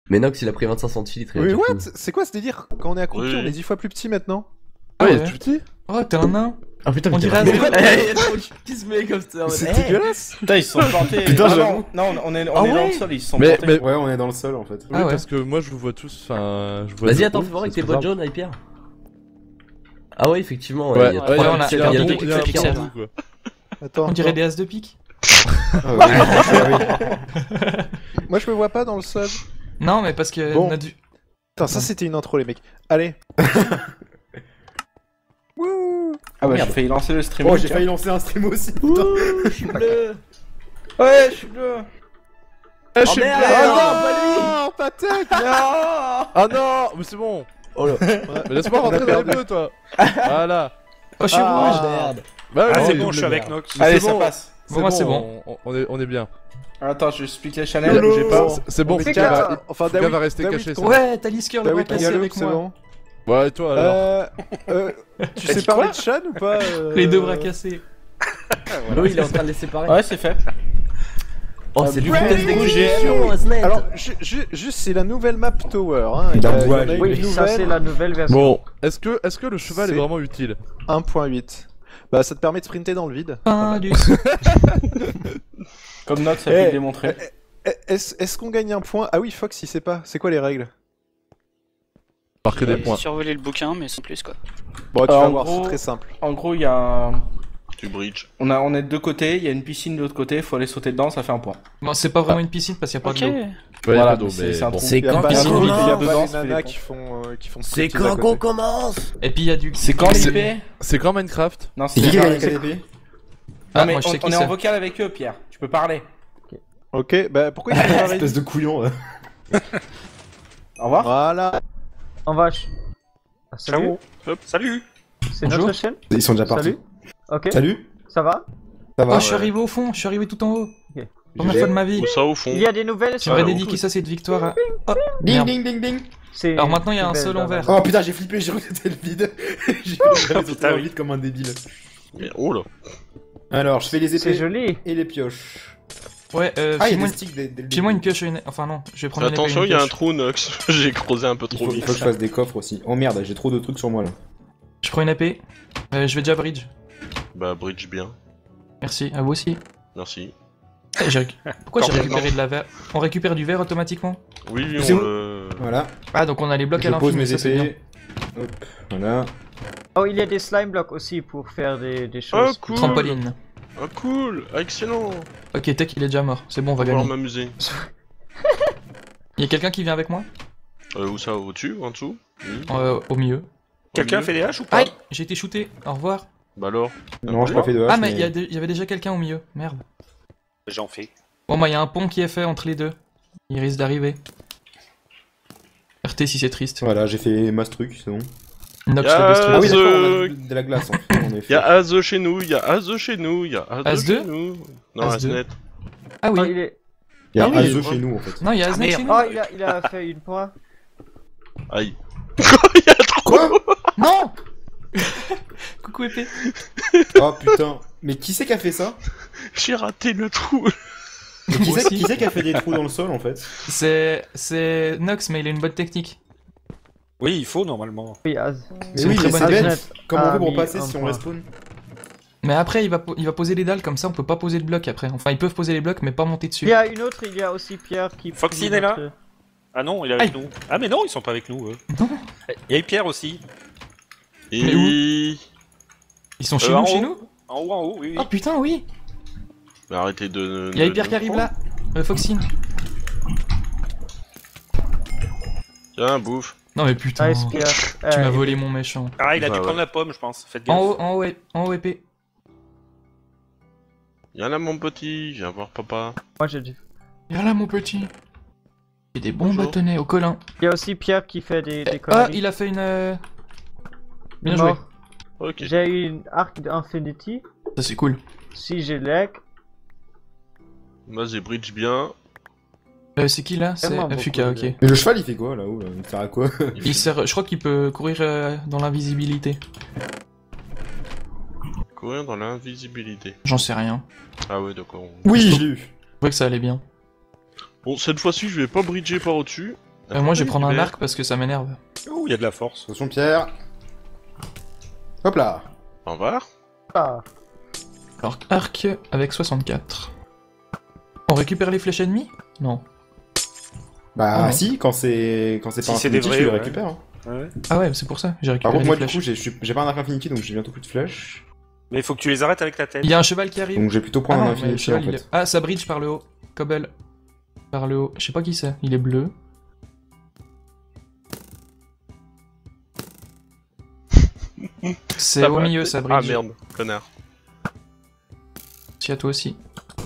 Mais Nox, il a pris 25 centilitres. Mais what? C'est quoi ce délire? Quand on est accroupi, on est 10 fois plus petit maintenant. Ah ouais, tout petit. Oh, t'es un nain. Ah putain, on dirait qui se met comme ça. C'est dégueulasse. Putain, ils se sont plantés. Putain, j'avoue. Non, on est dans le sol, ils se sont Mais plantés. ouais, on est dans le sol en fait. Oui, parce que moi je vous vois tous. Enfin, vas-y, attends, fais voir avec tes bottes jaunes, Hyper. Ah ouais, effectivement. Ouais, il y a on a trois pixels. Attends. On dirait des as de pique. Moi, je me vois pas dans le sol. Non, mais parce que. Bon. On a dû... Putain, ça c'était une intro, les mecs. Allez. Wouh. Ah bah, j'ai failli lancer le stream. Oh, j'ai failli lancer un stream aussi. Putain. Je suis bleu. Ouais, je suis bleu. Ah, je suis merde. bleu. Ah non, pas tech. Ah non, mais c'est bon. Oh là. Mais laisse-moi rentrer dans les bleus, toi. Voilà. Oh, je suis rouge. Merde. Bah, Ah, oui, c'est bon, je suis avec Nox. Allez, c'est ça bon. passe. Pour moi, c'est bon. On est bien. Attends, je explique les channels, bougez pas. C'est bon, Mais Fuka enfin, va rester David, caché. Ouais, t'as Lisker le bras cassé Diallo, avec c'est moi. bon. Ouais, et toi alors Tu sais parler de Shan ou pas Les deux bras cassés. Oui, il est en train de les séparer. Ouais, c'est fait. Oh, c'est du coup, test du coup, d'exécution, Asnet. Alors, juste, c'est la nouvelle map Tower. Hein. Il Il y a a bois, une Oui, ça c'est la nouvelle version. Bon, est-ce que le cheval est C'est- vraiment utile? 1.8. Bah, ça te permet de sprinter dans le vide. Indus. Comme Nox a pu le démontrer. Est-ce qu'on gagne un point? Ah oui, Fox, il sait pas. C'est quoi les règles? Marquer des points. Survoler le bouquin, mais sans plus quoi. Bon, tu vas en voir, gros- c'est très simple. En gros, il y a un... Tu bridge. On est de deux côtés, il y a une piscine de l'autre côté, faut aller sauter dedans, ça fait un point. Bon, c'est pas vraiment une piscine parce qu'il y a pas Ok. de l'eau. Ouais, Voilà, pas d'eau, mais mais c'est un bon. trou. C'est Il y a quand pas qu'on un trou, il y a commence dedans, les ça fait des nanas points. qui font C'est striptease à quand côté. qu'on commence? Et puis il y a du. C'est quand C'est- l'IP? C'est quand Minecraft? Non, c'est C'est qui quand avec l'IP. KDP? Ah, Non mais moi, je sais qui on est c'est. en vocal avec eux, Pierre. Tu peux parler. Ok, bah pourquoi ils sont pas Espèce de couillon. Au revoir. Voilà. On va. Ah, salut. Ciao. Hop, salut. C'est Bonjour. notre chaîne. Ils sont déjà partis. Salut. Ok. Salut. Ça va? Ça va? Oh, je suis arrivé au fond, je suis arrivé tout en haut. Ok. Première fois de ma vie. Où ça au fond? Il y a des nouvelles sur J'aurais Alors, dédié ça cette victoire à. Oh, Ding merde. ding ding ding. C'est- Alors maintenant il y a un c'est seul belle, en vert. Oh putain, j'ai flippé, j'ai cru que c'était le vide. J'ai cru que j'allais sauter putain, dans le oui. vide comme un débile. Mais oh là. Alors, je fais les C'est épées joli. et les pioches. Ouais, Ah, il y a file-moi des sticks dès le début. file-moi une pioche et une. Enfin non, je vais prendre une épée et Attention, une il y a un pioche. trou, Nox. J'ai creusé un peu Il trop faut vite. que je fasse des coffres aussi. Oh merde, j'ai trop de trucs sur moi là. Je prends une épée. Je vais déjà bridge. Bah, bridge bien. Merci, à vous aussi. Merci. Pourquoi j'ai récupéré de la verre? On récupère du verre automatiquement? Oui, C'est on où le... Voilà. Ah, donc on a les blocs à Je pose l'infini, mes ça c'est bien. épées. Hop, voilà. Oh, il y a des slime blocks aussi pour faire des Oh, choses. cool. Trampoline. Oh, cool. Ah, excellent. Ok, Tech il est déjà mort, c'est bon, on va On va pouvoir gagner. m'amuser. Y'a quelqu'un qui vient avec moi? Où ça? Au-dessus? En dessous? Oui. Au milieu. Quelqu'un fait des haches ou pas? Aïe! J'ai été shooté, au revoir. Bah alors? Non, j'ai pas fait de hache. Ah, mais il y avait déjà quelqu'un au milieu, merde. J'en fais. Bon, bah, il y a un pont qui est fait entre les deux. Il risque d'arriver. RT si c'est triste. Voilà, j'ai fait masse truc, c'est bon. Nox Y'a- le best Ah oui, truc. d'accord, on a de la glace en fait. En effet. Y'a Az chez nous, y'a Az chez nous, y'a Az As chez deux nous. Non, As Asnet. Ah Oh, oui. il est... Il y a Ah oui, Azo ouais. chez nous en fait. Non, il y a Ah, Aznet merde. chez nous. Oh, il a fait une point. Aïe. Y'a trop. Quoi? Non! Coucou épée. Oh putain. Mais qui c'est qui a fait ça? J'ai raté le trou. Mais Moi aussi. qui c'est qui a fait des trous dans le sol en fait? C'est Nox, mais il a une bonne technique. Oui, il faut normalement. Oui, Az. Mais C'est une oui, très mais bonne c'est technique. bête. Comment on fait pour mis passer un si on point. respawn? Mais après, il va poser les dalles comme ça, on peut pas poser de blocs après. Enfin, ils peuvent poser les blocs, mais pas monter dessus. Il y a une autre, il y a aussi Pierre qui... Foxine est là? Ah non, il est avec nous. Ah mais non, ils sont pas avec nous. Non. Il y a Pierre aussi. Et... Mais Ils sont chez en nous, chez haut. nous? En haut, oui, oui. Oh putain, oui! Mais arrêtez de... Il y a Hyper qui arrive là. Foxine. Tiens, bouffe. Non mais putain, Nice, Pierre. tu m'as volé mon méchant. Ah, il a Bah, dû ouais. prendre la pomme, je pense. Faites gaffe. En haut épée. Y'en a mon petit, viens voir papa. Moi j'ai dit. Viens là mon petit. J'ai des bons Bonjour. bâtonnets au colin. Il y a aussi Pierre qui fait des Ah, conneries. il a fait une... Bien Il est joué. mort. Ok. J'ai eu une arc d'Infinity. Ça c'est cool. Si j'ai lag. Vas-y, bridge bien. C'est qui là? C'est Tellement Fuka, beaucoup de- ok. Mais le cheval il fait quoi là-haut là? Il sert à quoi? Il sert... Je crois qu'il peut courir dans l'invisibilité. Courir dans l'invisibilité. J'en sais rien. Ah ouais, d'accord. Oui, je l'ai eu. Je crois que ça allait bien. Bon, cette fois-ci, je vais pas bridger par au-dessus. Moi je vais prendre un Super. arc parce que ça m'énerve. Ouh, il y a de la force. Attention Pierre. Hop là. Au revoir. Ah. Alors, arc avec 64. On récupère les flèches ennemies? Non. Bah Ouais. si, quand c'est pas Si c'est infinity, des vrais, tu les ouais. récupères. Hein. Ouais. Ah ouais, c'est pour ça, j'ai Par récupéré contre, moi les du coup, flèches. j'ai pas un arc infinity, donc j'ai bientôt plus de flèches. Mais il faut que tu les arrêtes avec ta tête. Il y a un cheval qui arrive. Donc je vais plutôt prendre Ah un non, mais le infinity en cheval, il fait. est... Ah, ça bridge par le haut. Cobble. Par le haut. Je sais pas qui c'est. Il est bleu. C'est Ça au va. milieu, ça Ah bridge. merde, connard. Si à toi aussi.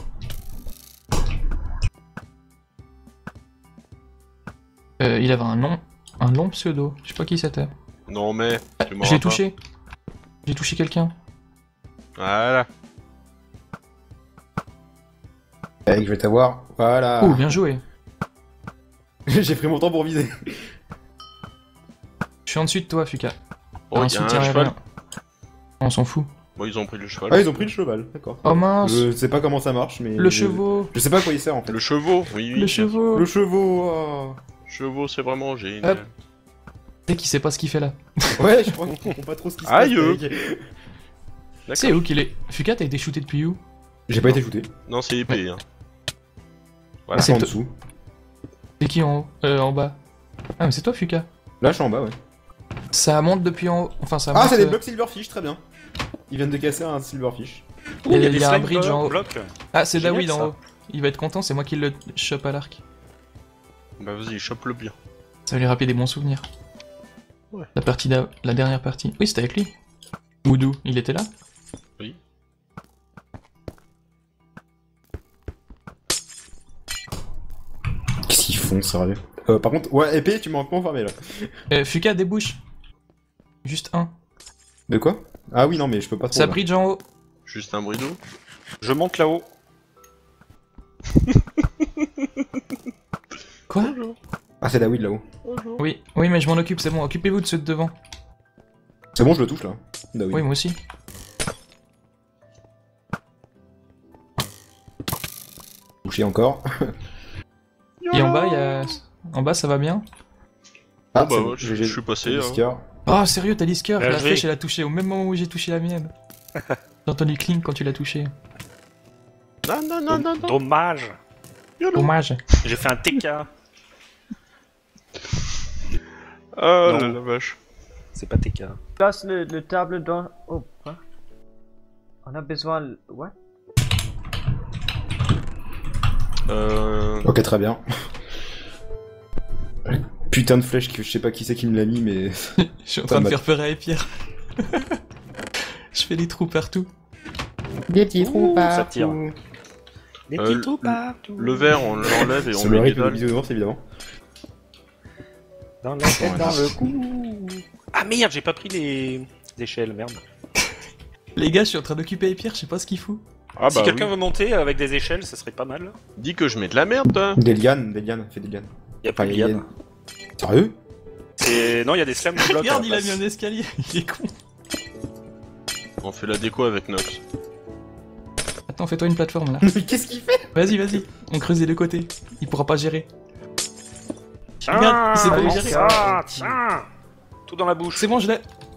Il avait un nom. Un long pseudo. Je sais pas qui c'était. Non mais, Ah, tu m'auras j'ai pas. touché. J'ai touché quelqu'un. Voilà. Allez, je vais t'avoir. Voilà. Oh, bien joué. J'ai pris mon temps pour viser. Je suis en dessus de toi, Fuka. Oh, Un il y a soutien un cheval. aérien. On s'en fout. Bon, ils ont pris le cheval. Ah, ils ont pris le cheval, d'accord. Oh mince. Je sais pas comment ça marche, mais. Le chevaux. Je sais pas à quoi il sert en fait. Le chevaux, oui, oui. Le chevaux. Le chevaux. Oh. Chevaux, c'est vraiment génial. Hop. Dès qu'il sait pas ce qu'il fait là. Ouais, je crois qu'on comprend pas trop ce qui se passe. Aïe. avec. D'accord. C'est où qu'il est? Fuka, t'as été shooté depuis où? J'ai pas été shooté. Non, c'est épée. Hein. Voilà. C'est en t- dessous. C'est qui en haut? En bas. Ah, mais c'est toi, Fuka. Là, je suis en bas, ouais. Ça monte depuis en haut. Enfin, ça Ah, monte. c'est des blocs silverfish, très bien. Ils viennent de casser un silverfish. Ouh, il y a il des y a un slime bridge en haut. blocs. Ah, c'est Génial, Dawid en ça. haut. Il va être content, c'est moi qui le chope à l'arc. Bah vas-y, chope-le bien. Ça va lui rappeler des bons souvenirs. Ouais. La dernière partie. Oui, c'était avec lui. Oudou, il était là? Oui. Qu'est-ce qu'ils font, sérieux? Par contre, ouais, épée, tu m'as un peu enfermé là. Fuka, débouche. Juste un. De quoi? Ah oui, non, mais je peux pas trop. Ça là. bridge en haut. Juste un bridou. Je monte là-haut. Quoi? Ah, c'est David là-haut. Oui, oui, mais je m'en occupe, c'est bon. Occupez-vous de ceux de devant. C'est bon, je le touche là. David. Oui, moi aussi. Touché encore. Et en bas, il y a... En bas, ça va bien? Ah, Oh, bah c'est ouais, bon, je suis passé, hein. Oscar. Oh, sérieux, t'as Lisker? Bien La joué. flèche, elle a touché au même moment où j'ai touché la mienne. J'ai entendu clink quand tu l'as touché. Non, non, non, non, non. Dommage. Dommage. J'ai fait un TK. Oh Non. la vache. C'est pas TK. Place le table dans... Oh, quoi? On a besoin... Ouais? Ok, très bien. Putain de flèche, je sais pas qui c'est qui me l'a mis, mais. Je suis en train de Pas faire peur à Pierre. Je fais des trous partout. Des petits trous ça tire. Des Euh, petits trous partout. le verre, on l'enlève et on C'est met le des rythme de dalles. bisounours, évidemment. Dans la tête, dans le cou. Ah merde, j'ai pas pris les échelles, merde. Les gars, je suis en train d'occuper Pierre, je sais pas ce qu'il fout. Ah Si bah quelqu'un oui. veut monter avec des échelles, ça serait pas mal. Dis que je mets de la merde, toi. Des lianes, fais des lianes. Y a pas Enfin, de y a- liane. Sérieux? Non, il y a des slams de blocs. Regarde, à il la a mis place. un escalier, il est con. On fait la déco avec Nox. Attends, fais-toi une plateforme là. Mais qu'est-ce qu'il fait? Vas-y, vas-y, on creuse les deux côtés. Il pourra pas gérer. Tiens, Regarde, c'est bon, prends gérer. ça, tiens. Tout dans la bouche. C'est bon, je l'ai.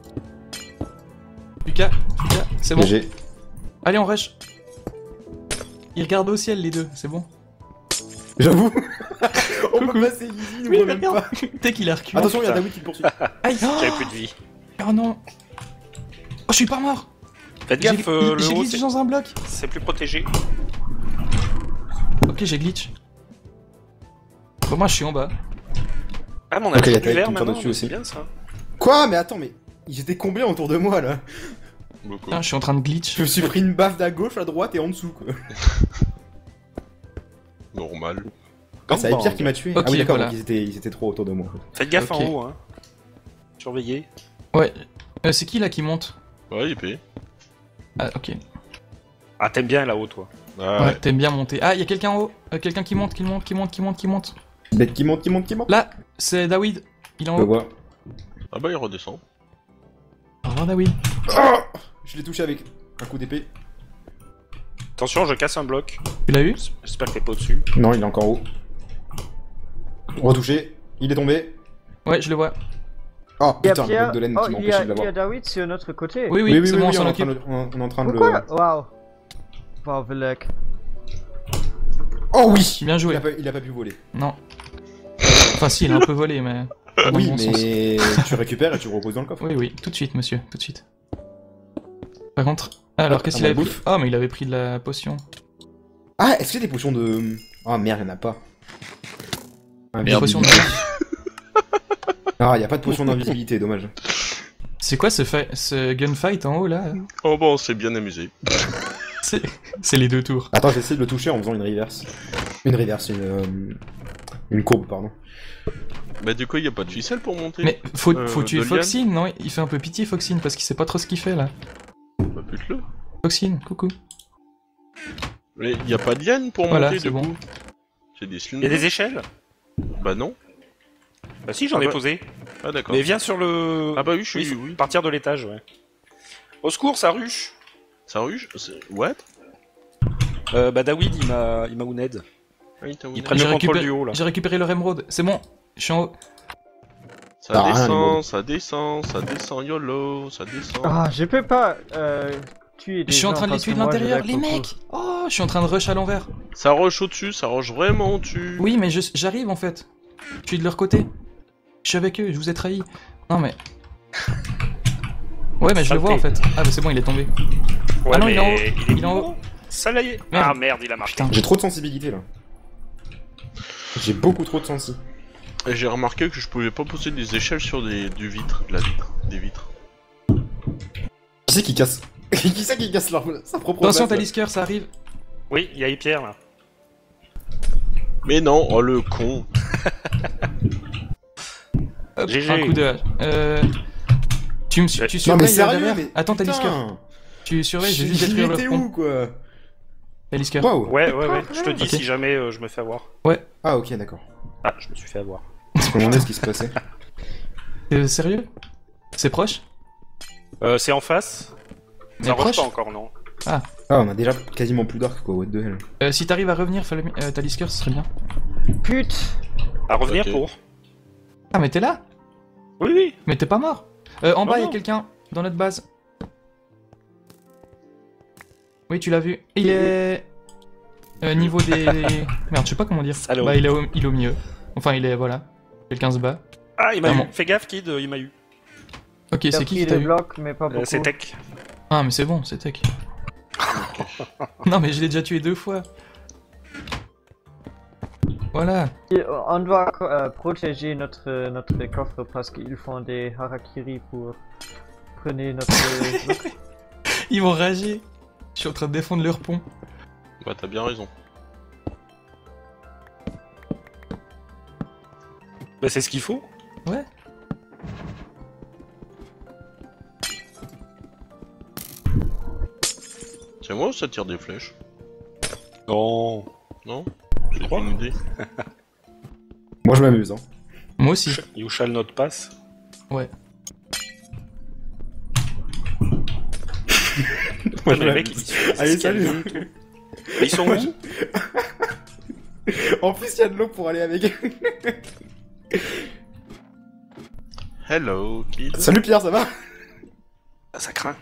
Lucas, c'est bon. GG. Allez, on rush. Ils regardent au ciel les deux, c'est bon. J'avoue. On Coucou. peut passer easy, nous Oui, voit même regarde. pas. Dès qu'il a reculé. Attention, il y a David qui le poursuit. Aïe, J'avais plus de vie. oh non. Oh, je suis pas mort. Faites J'ai gaffe, le j'ai haut, glitch dans un bloc. c'est plus protégé. Ok, j'ai glitch. Bon, moi je suis en bas. Ah, mais on a Ok, toujours y a du Taïk verre qui me tire maintenant, dessus mais aussi. c'est bien ça. Quoi? Mais attends, mais. Ils étaient combien autour de moi là? Beaucoup. Putain, je suis en train de glitch. Je me suis pris une baffe d'à gauche, à droite et en dessous quoi. Normal. Ah, c'est Pierre qui m'a tué. Ok, Ah oui, d'accord, voilà. donc ils étaient trop autour de moi. Faites gaffe Ok. en haut, hein. Surveillez. Ouais. C'est qui là qui monte? Ouais, épée. Ah, ok. Ah, t'aimes bien là-haut, toi. Ah Ouais, ouais. t'aimes bien monter. Ah, il y a quelqu'un en haut. Quelqu'un qui monte, qui monte, qui monte, qui monte, qui monte. Bête qui monte. Là, c'est Dawid. Il est en Je haut. vois. Ah bah il redescend. Au revoir, Dawid. Oh, je l'ai touché avec un coup d'épée. Attention, je casse un bloc. Tu l'as eu? J'espère que t'es pas au-dessus. Non, il est encore haut. Retouché. Il est tombé. Ouais, je le vois. Oh Il y a putain, le Pierre. bloc de laine Oh, qui il y m'empêchait a, de l'avoir. David sur notre côté. Oui, oui, c'est bon, on s'en on est en occupe. train de- on est en train de le... Pourquoi? Waouh. Waouh, Velek. Oh oui, Bien joué. il a pas pu voler. Non. Enfin, si, il a un peu volé, mais. Pas dans Oui, le bon sens. mais tu récupères et tu le reposes dans le coffre. Oui, oui, tout de suite, monsieur, tout de suite. Par contre. Alors, qu'est-ce à qu'il ma avait pris? bouffe. Ah, mais il avait pris de la potion. Ah, est-ce qu'il y a des potions de... Ah merde, y'en a pas. Des potions de merde. Ah, y a pas de potion d'invisibilité, dommage. C'est quoi ce gunfight en haut là? Oh bon, on s'est bien amusé. C'est les deux tours. Attends, j'essaie de le toucher en faisant une reverse. Une courbe, pardon. Bah du coup, y a pas de ficelle pour monter. Mais faut tuer de Foxine, non? Il fait un peu pitié Foxine parce qu'il sait pas trop ce qu'il fait là. Bah pute-le. Foxine, coucou. Mais y a pas de liane pour Voilà, monter c'est du bon. coup. C'est des Il y a cylindres. des échelles? Bah non. Bah si, j'en Ah ai bah. posé. Ah d'accord. Mais viens sur le... Ah bah oui, je suis... faut Oui. partir de l'étage, ouais. Au secours, ça ruche. Ça ruge What Bah David, il m'a wounded. Ah, il t'a Ils ouvert. prennent le contrôle du haut, là. J'ai récupéré leur émeraude, c'est bon. Je suis en haut. Ça Ah, rien, les descend, mots. ça descend, ça descend, YOLO, ça descend. Ah, je peux pas tuer des Je suis en gens train de les parce tuer que de moi, je l'intérieur, lag les beaucoup. mecs. Oh, je suis en train de rush à l'envers. Ça rush au-dessus, ça rush vraiment au-dessus. Oui, mais j'arrive en fait. Je suis de leur côté. Je suis avec eux, je vous ai trahi. Non mais... Ouais, mais je le vois en fait. Ah bah c'est bon, il est tombé. Ouais, Ah non, mais il est en haut. Il est en haut. Ça là y est. Merde. Ah merde, il a marché. Putain. J'ai trop de sensibilité, là. J'ai beaucoup trop de sensi. Et j'ai remarqué que je pouvais pas poser des échelles sur des vitres. Qui c'est qui casse Qui c'est qui casse sa propre Attention, place, là Talisker, ça arrive. Oui, il y a Pierre, là. Mais non, oh le con. Hop, GG. un coup de hache. Tu Non, surveilles Non mais sérieux, derrière. mais... Attends, Talisker. Putain, Tu surveilles, je vais juste détruire il leur était pont. où, quoi Talisker. Waouh. Ouais, je te dis Ok. si jamais je me fais avoir. Ah ok, d'accord. Ah, je me suis fait avoir. Je me demandais ce qui se passait. Sérieux? C'est proche? C'est en face. Mais Ça rush proche? pas encore, non. Ah, on a déjà quasiment plus d'arc, quoi, what the hell. Si t'arrives à revenir, Talisker, ce serait bien. Pute. À revenir Ok. pour. Ah, mais t'es là? Oui, oui. Mais t'es pas mort. En bas, il y a non. quelqu'un dans notre base. Oui, tu l'as vu. Il est... niveau des... Merde, je sais pas comment dire. Salaud. Bah, il est au milieu. Enfin, il est... Voilà. Quelqu'un se bat. Ah, il m'a Ah, eu. bon. Fais gaffe, Kid, il m'a eu. Ok, J'ai c'est pris qui t'a des eu? blocs, mais pas beaucoup. C'est Tech. Ah, mais c'est bon, c'est Tech. Non, mais je l'ai déjà tué 2 fois. Voilà. Et on doit protéger notre coffre parce qu'ils font des harakiri pour prenez notre bloc. Ils vont rager. Je suis en train de défendre leur pont. Bah t'as bien raison. Bah, c'est ce qu'il faut. Ouais. C'est moi ou ça tire des flèches? Non. Non? J'ai crois. une idée. Moi je m'amuse, hein. Moi aussi. You shall not pass. Ouais. Moi je Mais les mecs, m'amuse. ils Allez, se salut. calment, tout. Mais ils sont où? En plus, il y a de l'eau pour aller avec. Hello, kid. Salut Pierre, ça va? Ah, ça craint.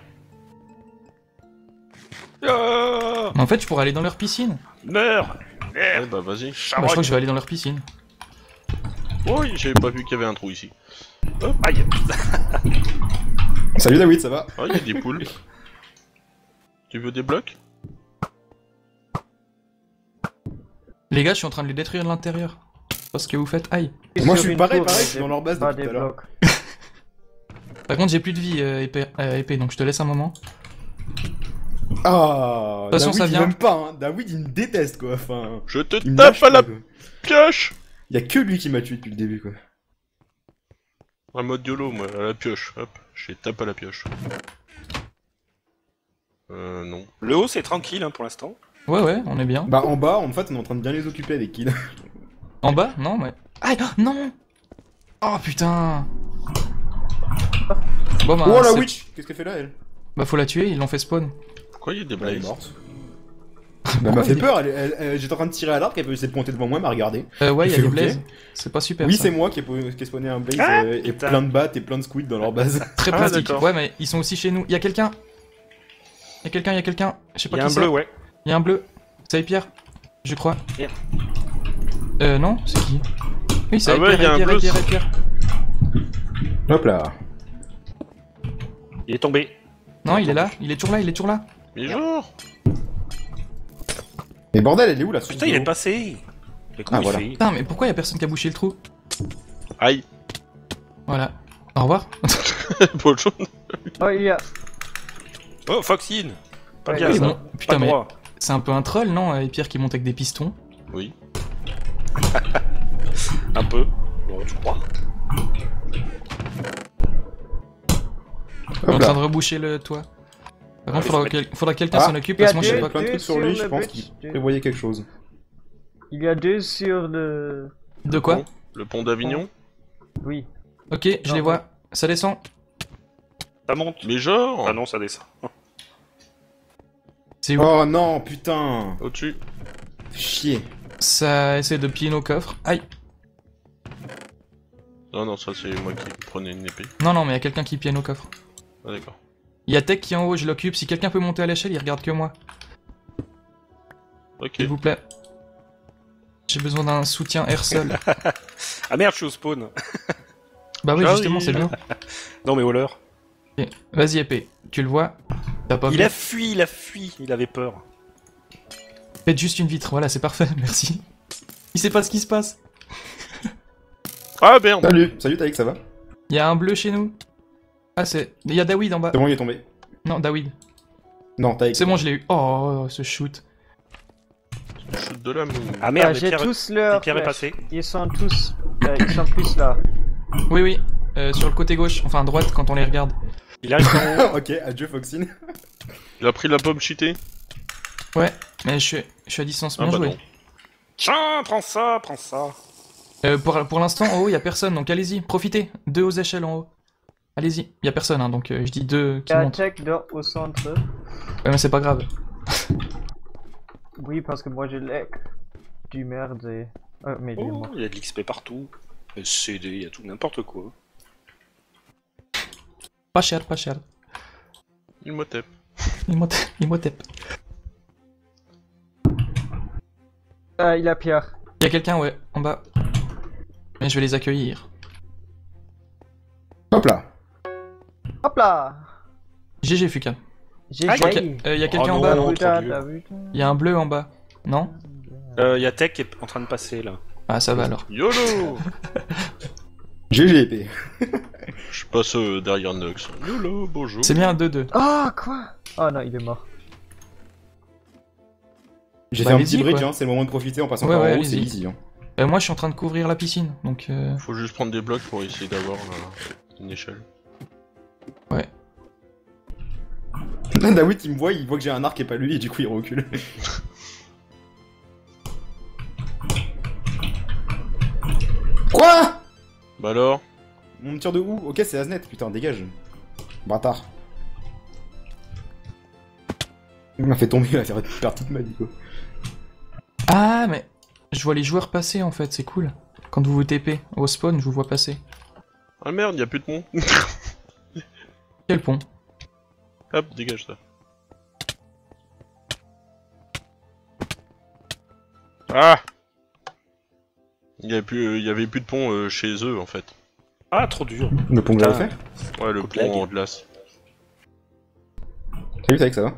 Ah, Mais en fait, je pourrais aller dans leur piscine. meurs! Ouais, Merde! bah vas-y. Bah, je crois que je vais aller dans leur piscine. Oui, j'avais pas vu qu'il y avait un trou ici. Aïe! Salut David, ça va? Ah, il y a des poules. Tu veux des blocs? Les gars, je suis en train de les détruire de l'intérieur. Parce que vous faites aïe. Moi, je Sur suis une pareil, tour, je mais suis dans leur base pas depuis des tout à l'heure. blocs. Par contre, j'ai plus de vie épée, donc je te laisse un moment. Ah, De toute façon, David, ça il vient. m'aime pas, hein. David, il me déteste, quoi. Enfin, Je te il me tape lâche à la pas, quoi. pioche! Y a que lui qui m'a tué depuis le début, quoi. Un mode YOLO, moi, à la pioche. Hop, je les tape à la pioche. Non. Le haut, c'est tranquille hein, pour l'instant. Ouais, on est bien. Bah, en bas, en fait, on est en train de bien les occuper avec Kid. En bas? Non, mais... Aïe! Non! Oh, putain! Bon, bah, Oh la c'est- witch! Qu'est-ce qu'elle fait là, elle? bah faut la tuer, ils l'ont fait spawn. Pourquoi il y a des Elle est blazes? morte. Elle m'a fait peur, j'étais en train de tirer à l'arc, elle essayer de pointer devant moi, elle m'a regardé. Ouais, il y a J'ai des ok. blazes. C'est pas super. Oui, ça. c'est moi qui ai spawné un blaze et putain. plein de battes et plein de squids dans leur base. Très Ah, plastique. d'accord. Ouais, mais ils sont aussi chez nous. Il y a quelqu'un. Il y a quelqu'un. Je sais Il pas y a qui un c'est. bleu, ouais. Il y a un bleu. Ça y est, Pierre. Je crois. Pierre. Non, c'est qui? Oui, c'est Ah ouais, il y a un bleu. Pierre. Hop là. Il est tombé. Non, il est là. Il est toujours là. Mais genre. Mais bordel, elle est où la Putain, il est passé. Mais comment Ah, il voilà. fait Putain, mais pourquoi y a personne qui a bouché le trou? Aïe. Voilà. Au revoir. Paul jaune. Oh, il y a. Oh, Foxine. Pas Ouais, bien Oui, ça. bon. Putain, Pas mais droit. c'est un peu un troll, non? Et Pierre qui monte avec des pistons. Oui. Un peu. Bon, je crois. On est en Hop train là. de reboucher le toit. Par contre, oui, faudra que quelqu'un Ah. s'en occupe Il y a parce que moi je sais deux- pas. Plein de trucs sur sur lui, je le pense but. qu'il prévoyait quelque chose. Il y a 2 sur le. De quoi? Bon. Le pont d'Avignon. Oui. Ok, je Non, les vois. Ça descend. Ça monte. Mais genre. Ah non, ça descend. C'est où? Oh non, putain. Au-dessus. Chier. Ça essaie de piller nos coffres. Aïe. Non, non, ça c'est moi qui prenais une épée. Non, mais il y a quelqu'un qui pille nos coffres. Ah, d'accord. Il y a Tech qui est en haut, je l'occupe. Si quelqu'un peut monter à l'échelle, il regarde que moi. Ok. S'il vous plaît. J'ai besoin d'un soutien air-sol. Ah merde, je suis au spawn. Bah oui, J'arrive. justement, c'est bien. Non, mais Waller. Ok. Vas-y, épée. Tu le vois? T'as pas vu? Il a fui. Il avait peur. Faites juste une vitre, voilà, c'est parfait, merci. Il sait pas ce qui se passe. Ah merde. Salut Taïk, ça va? Il y a un bleu chez nous. Ah, c'est. Il y a Dawid en bas. C'est bon, il est tombé. Non, Dawid. Non, Taïk. C'est bon, je l'ai eu. Oh, ce shoot. Shoot de l'âme. Ah merde, J'ai Pierre, tous leurs. Pierre est flèches. passé. Ils sont tous. Ils sont plus là. Oui, oui. Sur le côté gauche, enfin à droite quand on les regarde. Il arrive en haut. Ok, adieu Foxine. Il a pris la pomme cheatée. Ouais, mais je suis à distance. Ah Bien bah joué. non. Tiens, prends ça. Pour l'instant, en haut, y a personne, donc allez-y, profitez. 2 aux échelles en haut. Allez-y, y a personne, hein, donc je dis 2 Il qui y a montent. Tech au centre. Ouais, mais c'est pas grave. Oui, parce que moi j'ai lag. Du merde et. Mais il est Oh, mort. il y a de l'XP partout. CD, il y a tout, n'importe quoi. Pas cher, pas cher. Imhotep. Imhotep. Il a Pierre. Y a quelqu'un, ouais, en bas. Mais je vais les accueillir. Hop là. Hop là. GG Fuka. J'ai Ah, gagné. Y a quelqu'un Oh en bas, non. non? trop dur. T'as vu? Y a un bleu en bas. Non? Il y a Tech qui est en train de passer là. Ah, ça va alors. YOLO. GG épée. Je passe derrière Nux. YOLO, bonjour. C'est bien un 2-2. Oh, quoi? Oh non, il est mort. J'ai Bah, fait un allez-y, petit bridge, quoi. hein, c'est le moment de profiter en passant Ouais, par ouais, en haut, c'est allez-y. easy. Hein. Moi, je suis en train de couvrir la piscine, donc Faut juste prendre des blocs pour essayer d'avoir une échelle. David il me voit, il voit que j'ai un arc et pas lui et du coup il recule. Quoi? Bah alors. Mon tir de où? Ok, c'est Aznet, putain, dégage. Bâtard. Il m'a fait tomber, il va faire perdre toute ma vie quoi. Ah, mais je vois les joueurs passer en fait, c'est cool. Quand vous vous TP au spawn, je vous vois passer. Ah merde, y'a plus de pont. Quel pont? Hop, dégage ça. Ah. Il y avait plus de pont chez eux en fait. Ah, trop dur. Le pont que j'avais Putain. fait? Ouais, le Coup de lag. pont en glace. Salut Taïk, ça va?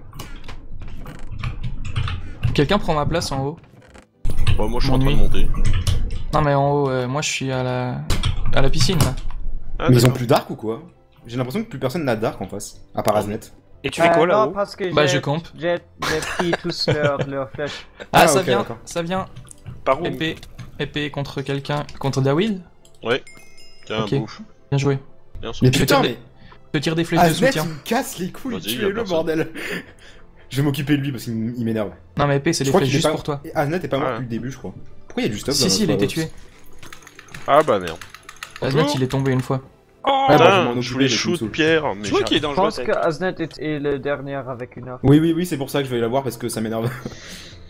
Quelqu'un prend ma place en haut? Bah, moi je suis en train de M'ennuie. monter. Non mais en haut, moi je suis à la piscine là. Ah, Mais ils ont d'accord. plus d'arc ou quoi? J'ai l'impression que plus personne n'a d'arc en face, à part Aznet. Et tu fais quoi Non, là-haut? parce que Bah je j'ai campe. pris tous leurs flèches. Ah, Ah, ça ok, vient, d'accord. ça vient. Par où? Épée contre quelqu'un, contre Dawid. Tiens, Ok. bouffe. Bien joué. Bien sûr. Mais Je putain, tire mais Je te tire des flèches de Aznet soutien. il me casse les couilles, Vas-y, y a tuez-le personne. bordel. Je vais m'occuper de lui parce qu'il m'énerve. Non mais épée, c'est Je des crois flèches qu'il est juste pas... pour toi. Et Aznet est pas mort Ouais. depuis le début, je crois. Pourquoi il y a du stuff Si, si, il a été tué. Ah bah merde. Aznet, Bonjour. il est tombé une fois. Oh, Ouais, bah, je Putain, m'en je occupais, voulais mais je me shoot saoule. Pierre, mais c'est toi qui j'ai- est Je dangereux, pense Tech. que Aznet est le dernier avec une arme. Oui, c'est pour ça que je vais la voir parce que ça m'énerve.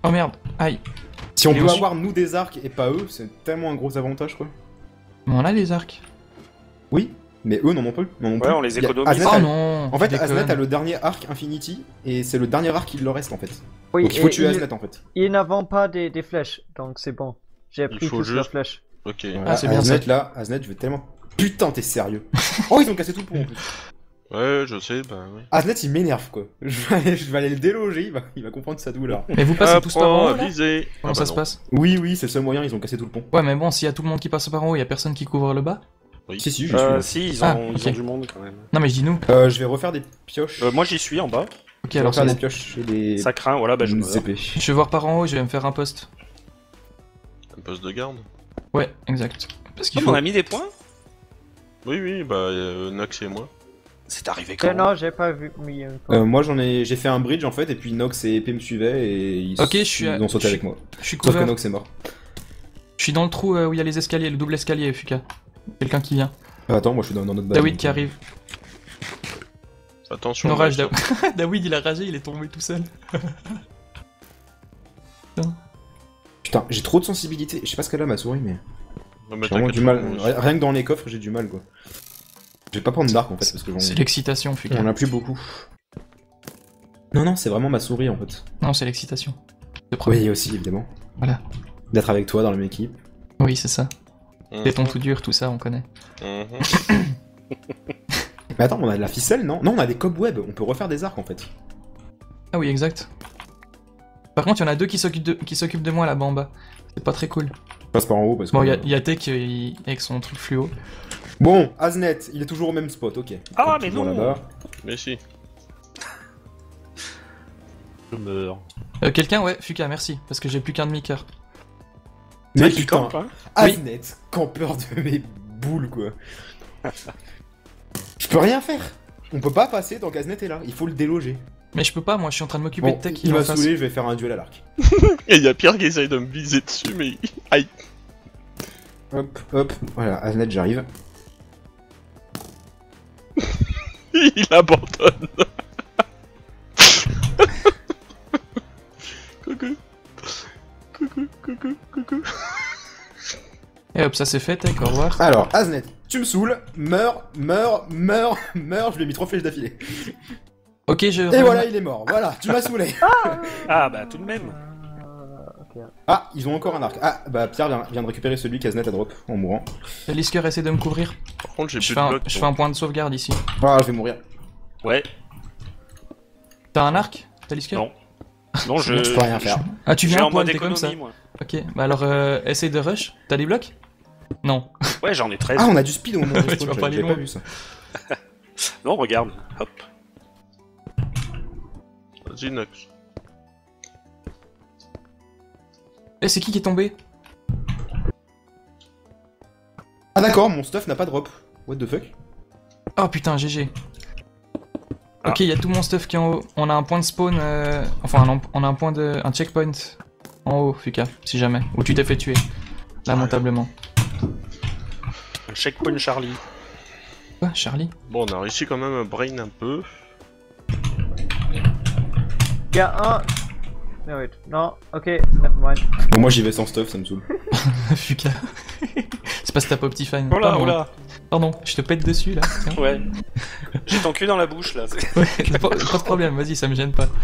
Oh merde, aïe. Si on Et peut aussi- avoir nous des arcs et pas eux, c'est tellement un gros avantage quoi. Mais on a les arcs. Oui, mais eux n'en ont plus. N'en ont Ouais, plus. on les Il y a économise. Aznet Oh a- non. En fait, tu Aznet déconnes. a le dernier arc Infinity, et c'est le dernier arc qui leur reste en fait. Oui, Donc il faut et tuer Aznet en fait. ils n'avons pas des flèches, donc c'est bon. J'ai pris faut toutes leurs juste- flèches. Ok. Voilà, c'est bien Aznet ça. là, Aznet, je vais tellement. Putain, t'es sérieux. Oh, ils ont cassé tout le pont en plus. Ouais, je sais, bah oui. Aznet il m'énerve quoi. Je vais aller le déloger, il va comprendre sa douleur. Mais vous passez tous par en haut là viser. Comment ça se passe? Oui, oui, c'est le seul moyen, ils ont cassé tout le pont. Ouais, mais bon, s'il y a tout le monde qui passe par en haut, il y a personne qui couvre le bas. Si, si, je suis là. Si, ils Ah, ont ok. du monde quand même. Non, mais je dis nous. Je vais refaire des pioches. Moi j'y suis en bas. Ok, Je vais alors refaire c'est des bon. pioches et des. Ça craint, voilà, bah je une meurs. CP. Je vais voir par en haut, je vais me faire un poste. Un poste de garde. Ouais, exact. Parce qu'il On faut. a mis des points? Oui, oui, bah Nox et moi. C'est arrivé quand? Non, j'ai pas vu. Oui, une fois. Moi j'ai fait un bridge en fait, et puis Nox et Épée me suivaient et ils, Ok, je suis à- ils ont sauté je- avec moi. Je suis Sauf que couvert. Nox est mort. Je suis dans le trou où il y a les escaliers, le double escalier, Fuka. Quelqu'un qui vient. Attends, moi je suis dans notre base. Dawid qui arrive. Attention. Non, rage, Nox. Dawid il a ragé, il est tombé tout seul. Putain, j'ai trop de sensibilité. Je sais pas ce qu'elle a ma souris, mais. Non, mais J'ai vraiment t'inquiète du mal. pas, moi aussi. Rien que dans les coffres, j'ai du mal quoi. Je vais pas prendre d'arc en fait, parce que C'est l'excitation, Fuka. on en a plus beaucoup. Non, non, c'est vraiment ma souris en fait. Non, c'est l'excitation. Le premier. Oui, aussi, évidemment. Voilà. D'être avec toi dans la même équipe. Oui, c'est ça. Mhm. Téton tout dur, tout ça, on connaît. Mhm. Mais attends, on a de la ficelle, non? Non, on a des cobwebs, on peut refaire des arcs en fait. Ah oui, exact. Par contre, il y en a deux qui s'occupent de moi là-bas en bas. C'est pas très cool. Je passe par en haut parce que. Bon, il y a Tech avec son truc fluo. Bon, Aznet, il est toujours au même spot, ok. Ah, Donc, mais toujours non. là-bas. Mais si. Je meurs. Quelqu'un, ouais, Fuka, merci. Parce que j'ai plus qu'un demi-cœur. Mais Tu putain, campes, hein? Aznet, campeur de mes boules quoi. Je peux rien faire. On peut pas passer tant qu'Aznet est là, il faut le déloger. Mais je peux pas, moi je suis en train de m'occuper Bon, de Tech. il est en m'a face. saoulé, je vais faire un duel à l'arc. Et y a Pierre qui essaye de me viser dessus, mais. Aïe. Hop, hop, voilà, Aznet, j'arrive. Il abandonne. Coucou. Coucou, coucou, coucou. Et hop, ça c'est fait, Tech, au revoir. Alors, Aznet, tu me saoules, meurs, meurs, meurs, meurs, je lui ai mis 3 flèches d'affilée. Ok, je. Et voilà, il est mort, voilà, tu m'as saoulé. Ah bah tout de même. Ok. Ah, ils ont encore un arc. Ah, bah Pierre vient de récupérer celui qu'Aznet a drop en mourant. Lisker essaie de me couvrir. Par contre, j'ai Je plus fais, de un, blocs. je fais un point de sauvegarde ici. Ah, je vais mourir. Ouais. T'as un arc? T'as Lisker? Non. Non, Je peux rien faire. Ah, tu Je viens suis à en poil, mode t'es comme ça. économie, moi. Ok, bah alors essaye de rush. T'as des blocs? Non. Ouais, j'en ai 13. Ah, on a du speed au moment où Tu vas pas aller j'avais loin. pas vu ça. Non, regarde. Hop. Vas-y, Nox. Eh, c'est qui est tombé? Ah d'accord, mon stuff n'a pas drop. What the fuck? Oh putain, GG. Ah. Ok, il y a tout mon stuff qui est en haut. On a un point de spawn, enfin on a un point de... un checkpoint en haut, Fuka, si jamais. Où tu t'es fait tuer. Lamentablement. Checkpoint Charlie. Quoi, Charlie? Bon, on a réussi quand même à brain un peu. Il y a un. No, wait. Non, ok, nevermind. Bon, moi j'y vais sans stuff, ça me saoule. Fuka. C'est parce que t'as pas Optifine. Oh là, Pardon. oh là. Pardon, je te pète dessus là. Tiens. Ouais. J'ai ton cul dans la bouche là. Ouais, pas de problème, vas-y, ça me gêne pas.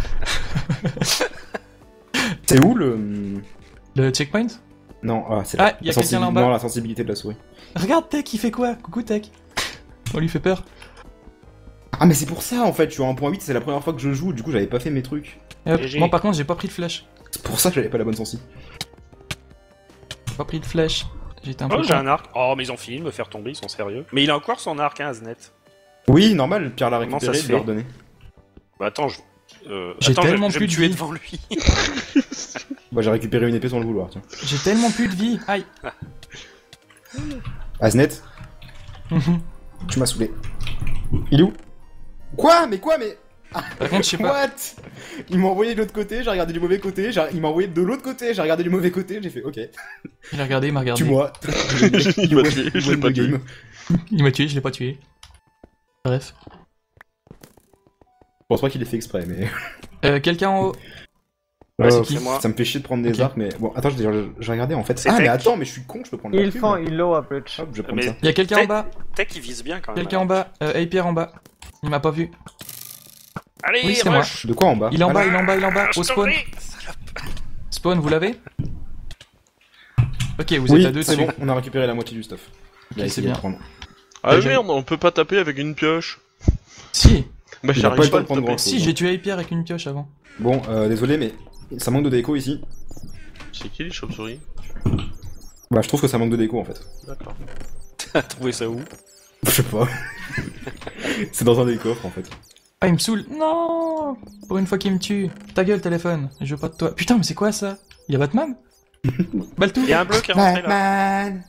C'est où le... Le checkpoint? Non, ah, c'est Ah, y a quelqu'un là en bas. Non, la sensibilité de la souris. Regarde Tech, il fait quoi? Coucou Tech. On lui fait peur. Ah mais c'est pour ça en fait, je suis en 1.8, c'est la première fois que je joue, du coup j'avais pas fait mes trucs. Et hop, GG. moi par contre j'ai pas pris de flèche. C'est pour ça que j'avais pas la bonne sensi. J'ai pas pris de flèche. J'étais un peu Oh, j'ai con. un arc. Oh, mais ils ont fini de me faire tomber, ils sont sérieux. Mais il a encore son arc, hein, Aznet. Oui, normal, Pierre l'a Comment ça récupéré, se je l'ai fait redonné. Bah attends, J'ai attends, tellement je vais plus me de tuer vie. devant lui. Bah j'ai récupéré une épée sans le vouloir, tiens. J'ai tellement plus de vie. Aïe. Aznet, tu m'as saoulé. Il est où? Quoi? Mais quoi? Mais... Par contre, je sais pas. What? Il m'a envoyé de l'autre côté, j'ai regardé du mauvais côté, il m'a envoyé de l'autre côté, j'ai regardé du mauvais côté, j'ai fait ok, Il a regardé, il m'a regardé. tue-moi. Il m'a tué, je l'ai pas tué. Il m'a tué, je l'ai pas tué. Bref. Je pense pas qu'il ait fait exprès, mais... Quelqu'un en haut. Ouais, c'est c'est qui moi. Ça me fait chier de prendre des Ok. arcs, mais bon, attends, j'ai regardé en fait. C'est Ah, mais Tech. attends, mais je suis con, je peux prendre la Ils plume. font une lower bridge. Hop, je vais prendre Mais- ça. Il y a quelqu'un en bas. Tech, il vise bien quand même. Quelqu'un en bas. Pierre en bas. Il m'a pas vu. Allez, Oui, c'est moi. rush. De quoi en bas? Il est en bas, il est en bas, il est en bas. Au spawn. Story. Spawn, vous l'avez? Ok, vous Oui, êtes à deux c'est dessus. bon, on a récupéré la moitié du stuff. Il a Ok, essayé c'est de bien. prendre. Ah j'ai- merde, on peut pas taper avec une pioche. Si, Bah Il a j'arrive pas eu le pas temps à de prendre taper. grand si, j'ai tué Pierre avec une pioche avant. Bon, désolé, mais ça manque de déco ici. C'est qui les chauves-souris? Bah, je trouve que ça manque de déco en fait. D'accord. T'as trouvé ça où? Je sais pas. C'est dans un des coffres en fait. Ah, il me saoule. Non. Pour une fois qu'il me tue. Ta gueule, téléphone. Je veux pas de toi. Putain, mais c'est quoi ça? Il y a Batman? Baltou? Il y a un bleu qui est rentré là. Batman.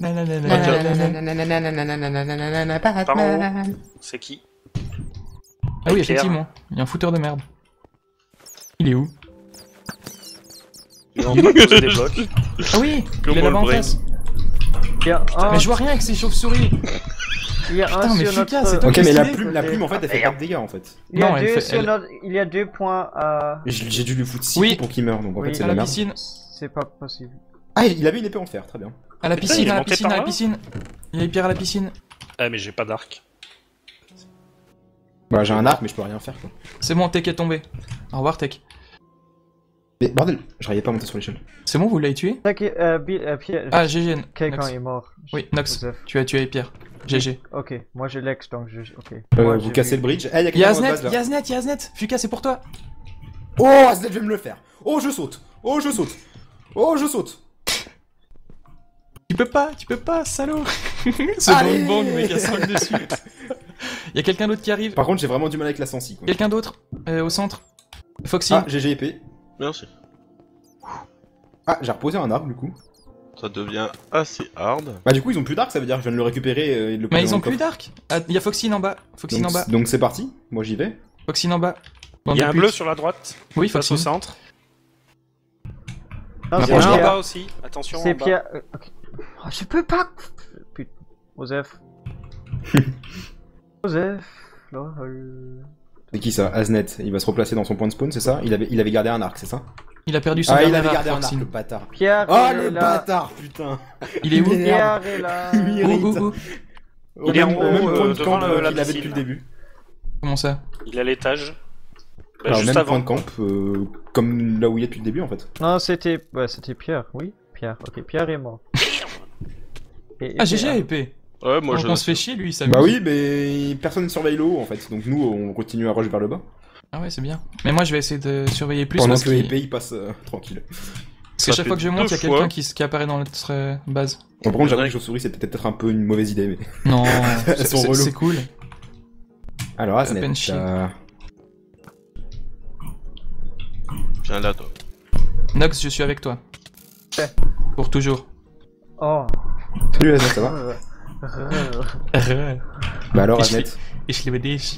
Nananana. Par en haut. C'est qui? Ah oui, Pierre. effectivement. Il y a un fouteur de merde. Il est où? Il est en train de poser des blocs. Ah oui, Comme il est là-bas en Wolverine. face. Il y a un, Mais je vois rien avec ces chauves-souris. il y a Putain, un mais sur Fuka, notre... c'est toi Ok, qui mais la stylé. plume en fait, elle fait pas de dégâts en fait. Il y a Non, elle deux fait- sur elle- notre... Il y a 2 points à... J'ai dû lui foutre 6 Oui. coups pour qu'il meure, donc en Oui, fait c'est À de la la merde. piscine. C'est pas possible. Ah, il avait une épée en fer, très bien. À la Putain, piscine, il est à la monté piscine, par à la là piscine. Il y a Pierre à la piscine. Ah, mais j'ai pas d'arc. Bah, j'ai un arc, mais je peux rien faire quoi. C'est bon, Tech est tombé. Au revoir, Tech. Mais bordel, j'arrivais pas à monter sur l'échelle. C'est bon, vous l'avez tué? T'inquiète, Pierre... Ah, GG. Quelqu'un Nox. est mort. Oui, Nox. Joseph. Tu as tué Pierre. GG. Ok, moi j'ai l'ex donc je... Ok. Moi, Vous j'ai cassez vu- le bridge. Eh, y'a Y'a quelqu'un dans Aznet, votre base y'a là. Aznet, y'a Aznet. Fuka, c'est pour toi. Oh, Aznet, je vais me le faire. Oh, je saute. Oh, je saute. Oh, je saute. Tu peux pas, salaud. Ce Allez. bang bang, mec, à 5 dessus. Y'a quelqu'un d'autre qui arrive. Par contre, j'ai vraiment du mal avec la sensi quoi. Quelqu'un d'autre au centre. Foxy. Ah, GG épée. Merci. Ah, j'ai reposé un arc du coup. Ça devient assez hard. Bah, du coup, ils ont plus d'arc, ça veut dire que je viens de le récupérer et de le Mais poser ils dans ont le plus coffre. d'arc. Ah, y'a Foxy en bas. Foxy en bas. Donc c'est parti, moi j'y vais. Foxy en bas. Bande Il y a de un putes. bleu sur la droite. Oui, Face au Foxy. centre. Non, Il y c'est a un en Franchement, bas Pierre. aussi. Attention. C'est en bas. Pierre... ok. Oh, je peux pas... Putain. Joseph. Joseph. Lol. C'est qui ça? Aznet, il va se replacer dans son point de spawn, c'est ça? Il avait gardé un arc, c'est ça? Il a perdu son Ah, il dernier avait arc, gardé un arc, Foxy. le bâtard. Pierre Oh, il est le là. bâtard, putain. Il est où? Il m'énerve. Pierre est là. Il m'irrite. Où Il est en Au haut, même point de devant camp la qu'il avait piscine. depuis le début. Comment ça? Il est à l'étage. Bah, Alors, juste même avant. point de camp, comme là où il est depuis le début en fait. Non, c'était... Ouais, c'était Pierre, oui. Pierre, ok, Pierre est mort. Et Ah, GG, Pierre- épée. Ouais, moi Donc je. on se fait chier, lui, il s'amuse. Bah oui, mais personne ne surveille le haut en fait, donc nous on continue à rush vers le bas. Ah ouais, c'est bien. Mais moi, je vais essayer de surveiller plus. Pendant parce que qu'il- l'épée il passe tranquille. Parce que Ça chaque fois que je fait monte, il y a deux quelqu'un fois. qui apparaît dans notre base. Bon, par contre, j'avoue Ouais. que chauve-souris c'était peut-être un peu une mauvaise idée, mais. Non, Elles sont reloues. c'est cool. Alors, Aznet, peine chier. Viens là, toi. Nox, je suis avec toi. Ouais. Pour toujours. Oh. Salut Aznet, ça va? Bah alors, Ich Aznet. Ich liebe dich.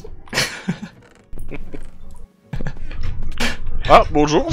Ah, bonjour.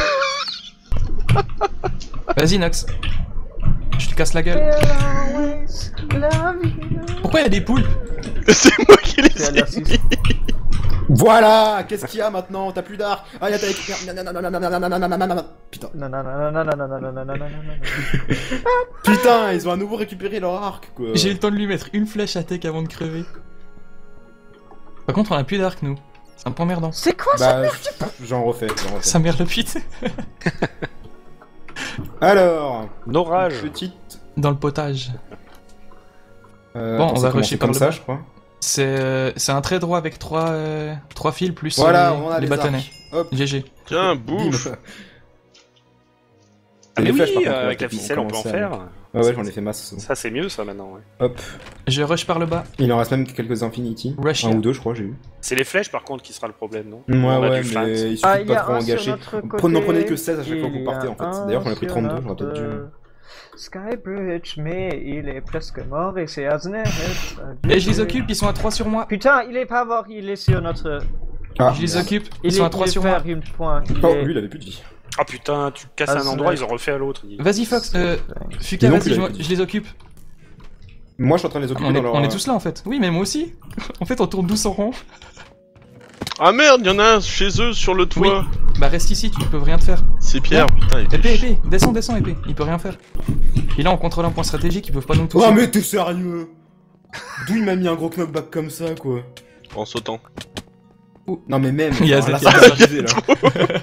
Vas-y, Nox. Je te casse la gueule. Pourquoi il y a des poules? C'est moi qui les C'est à ai l'air mis. Voilà! Qu'est-ce qu'il y a maintenant? T'as plus d'arc! Ah, y'a ta Putain. Non, non, non, non, non, non, non, non, non, non, non, non. Putain, ils ont à nouveau récupéré leur arc, quoi. J'ai eu le temps de lui mettre une flèche à tech avant de crever. Par contre, on a plus d'arc, nous. C'est un peu emmerdant. C'est quoi ça? Bah, j'en refais. Ça merde le pit. Alors, Orage. petite. Dans le potage. Bon, on va rusher par comme le ça, bas. je crois. C'est un trait droit avec trois fils plus Voilà, on a les les bâtonnets. arcs. Hop, GG. Tiens, bim. bouge. Ah, mais Les flèches, par oui, contre, avec la peut-être, ficelle, on peut en commencer à- faire. Ouais, j'en ai fait masse. Ça, c'est mieux, ça, maintenant. Ouais. Hop. Je rush par le bas. Il en reste même quelques Infinity. Russia. Un ou deux, je crois, j'ai eu. C'est les flèches, par contre, qui sera le problème, non? Ouais, On a ouais, du mais flingue. il suffit Ah, de il y pas a trop un en sur gâcher. notre côté. N'en prenez que 16 à chaque fois que Il vous y a partez, en fait. un D'ailleurs, j'en ai pris sur 32, j'aurais notre peut-être dû. Skybridge, mais il est presque mort et c'est Aznet. Et je les occupe, ils sont à 3 sur moi. Putain, il est pas mort, il est sur notre... Ah, Je les merde. occupe, Il ils sont est à 3 sur moi. faire une point. Il Oh, est- lui, il avait plus de vie. Ah putain, tu casses Ah, un c'est endroit, vrai. ils ont refait à l'autre. il- Vas-y Fox, Fuka, Dis donc, vas-y, il avait je les occupe. Moi, je suis en train de les occuper On est, dans leur. on est tous là en fait. Oui, mais moi aussi. En fait, on tourne tous en rond. Ah merde, y'en a un chez eux sur le toit. Bah reste ici, tu peux rien te faire. C'est Pierre, putain. il fait Épée, chier. épée, descends, épée. Il peut rien faire. Et là, on contrôle un point stratégique, ils peuvent pas nous toucher. Oh mais t'es sérieux? D'où il m'a mis un gros knockback comme ça, quoi? En sautant. Non mais même, Il y a enfin, là, Zed. c'est abusé, là.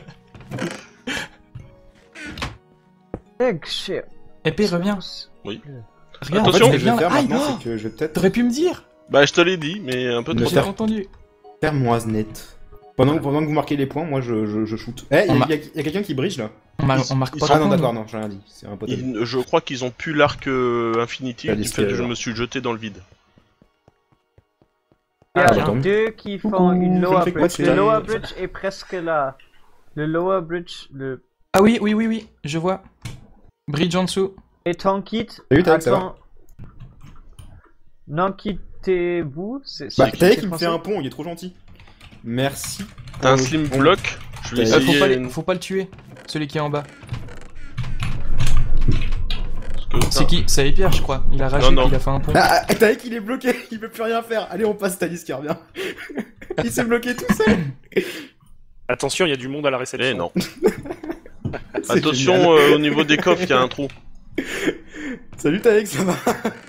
Egg shit. Épée, reviens. Oui. Regarde, En fait, Attention. ce que je vais viens là. faire Aïe, maintenant, non. c'est que je vais peut-être T'aurais pu me dire. Bah, je te l'ai dit, mais un peu Ne trop J'ai faire- tard. entendu. faire moise-net. Pendant que vous marquez les points, moi je shoot. Eh, On il m'a- y a quelqu'un qui bridge là? On marque ils pas sont- Ah de non, points, d'accord, nous. non, j'ai rien dit. C'est un pote. Je crois qu'ils ont pu l'arc Infinity, La du liste, fait que je alors. me suis jeté dans le vide. Il y Ah, a bah, tant mieux. deux qui font Coucou, une je ne lower fais que bridge. Le passer. lower bridge est presque là. Le lower bridge, le... Ah oui, je vois. Bridge en dessous. Et Tankit, Salut, Tarek, ça va? attends. Non, quittez-vous. Bah, c'est Tarek, il me français. fait un pont, il est trop gentil. Merci. T'as un pour le slim pont. block. Je vais Euh, essayer. Faut pas le tuer, celui qui est en bas. parce que- C'est qui? C'est Pierre, je crois. Il a ragé, Non, non. puis il a fait un pont. Ah, Tarek, il est bloqué, il peut plus rien faire. Allez, on passe Talis qui revient. Il s'est bloqué tout seul. Attention, il y a du monde à la réception. Eh non. C'est Attention, génial. au niveau des coffres, il y a un trou. Salut Tarek, ça va?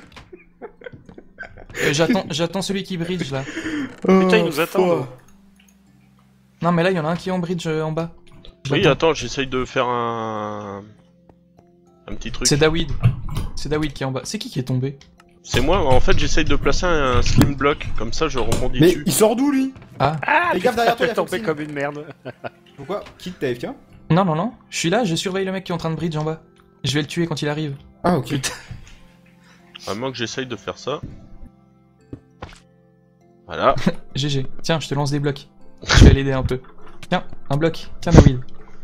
J'attends celui qui bridge là. Putain, ils nous attendent. Non, mais là, il y en a un qui est en bridge en bas. Oui, J'attends. attends, j'essaye de faire un petit truc. C'est David. C'est David qui est en bas. C'est qui est tombé? C'est moi, en fait, j'essaye de placer un slim block, comme ça je rebondis Mais dessus. il sort d'où lui? Ah, Fais gaffe derrière toi, il y a tombé Foxine. comme une merde. Pourquoi? Quitte ta FK? Non. Je suis là, je surveille le mec qui est en train de bridge en bas. Je vais le tuer quand il arrive. Ah, ok. À moins que j'essaye de faire ça. Voilà. GG. Tiens, je te lance des blocs. Je vais l'aider un peu. Tiens, un bloc. Tiens, David.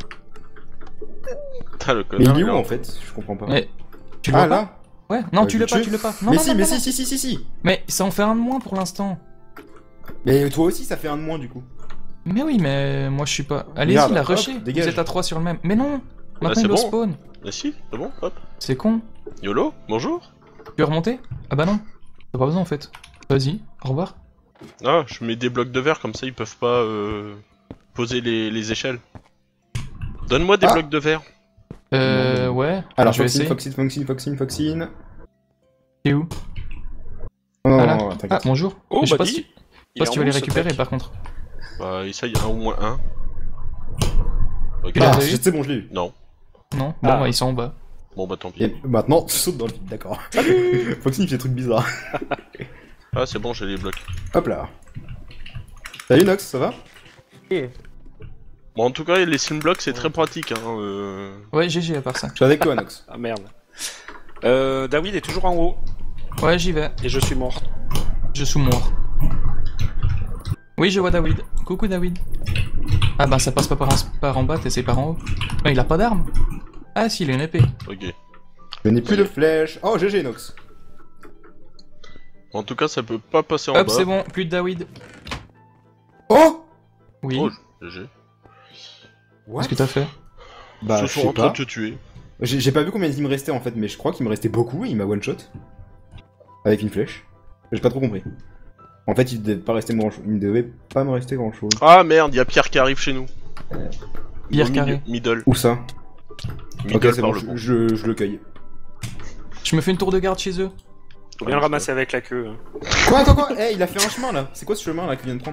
T'as le Mais connard. il est où là. en fait? Je comprends pas. Mais tu le Ah vois pas? là? Ouais, non, Ouais, tu je l'as vais pas, tuer. tu l'as pas. Non, Mais non, si, non, mais non, si. Mais ça en fait un de moins pour l'instant. Mais toi aussi, ça fait un de moins du coup. Mais oui, mais moi je suis pas. Allez-y, Regarde, la hop, rusher. Vous dégage. êtes à 3 sur le même. Mais non! Bah, Maintenant c'est il doit bon. spawn. Mais si, c'est bon, hop. C'est con. YOLO, bonjour. Tu veux remonter? Ah bah non. T'as pas besoin en fait. Vas-y, au revoir. Ah, je mets des blocs de verre, comme ça ils peuvent pas poser les échelles. Donne-moi des Ah. blocs de verre. Ouais. Alors, je vais Foxine, essayer. Foxine. T'es où? Non, Ah, là. non, Ah, t'inquiète. bonjour. Oh, Je sais bah pas dis. si, Il pas est si en tu vas les haut, ce récupérer mec. par contre. Bah, essaye un au moins un. Ok. Il a Ah, déjà eu c'est bon, je l'ai eu. Non. Non? Ah. Bon, bah ils sont en bas. Bon bah tant pis. Et maintenant, tu sautes dans le vide, d'accord. Foxine, il fait des trucs bizarres. Ah, c'est bon, j'ai les blocs. Hop là. Salut Nox, ça va? Bon, en tout cas, les slim blocks, c'est très pratique. Hein, Ouais, GG à part ça. Je suis avec toi, Nox. Ah merde. David est toujours en haut Ouais, j'y vais. et je suis mort. Je suis mort. Oui, je vois David. Coucou David. Ah bah ça passe pas par en bas, t'essayes par en haut. Mais il a pas d'arme. Ah si, il a une épée. Ok. Je n'ai plus de flèches. Oh, GG Nox. En tout cas, ça peut pas passer en Hop, bas. c'est bon, plus de David. Oh! Oui. Oh, GG. What? Qu'est-ce que t'as fait? Bah, Ils je sont sais en train pas. de te tuer. J'ai pas vu combien il me restait en fait, mais je crois qu'il me restait beaucoup et il m'a one shot. Avec une flèche. J'ai pas trop compris. En fait, il devait pas rester grand chose. Il ne devait pas me rester grand chose. Ah merde, y a Pierre qui arrive chez nous. Pierre Au carré. Middle. Où ça? Middle Ok, c'est par bon, le pont. je le cueille. Je me fais une tour de garde chez eux. Faut bien le ramasser avec la queue. Quoi? Eh, il a fait un chemin là. C'est quoi ce chemin là qu'il vient de prendre?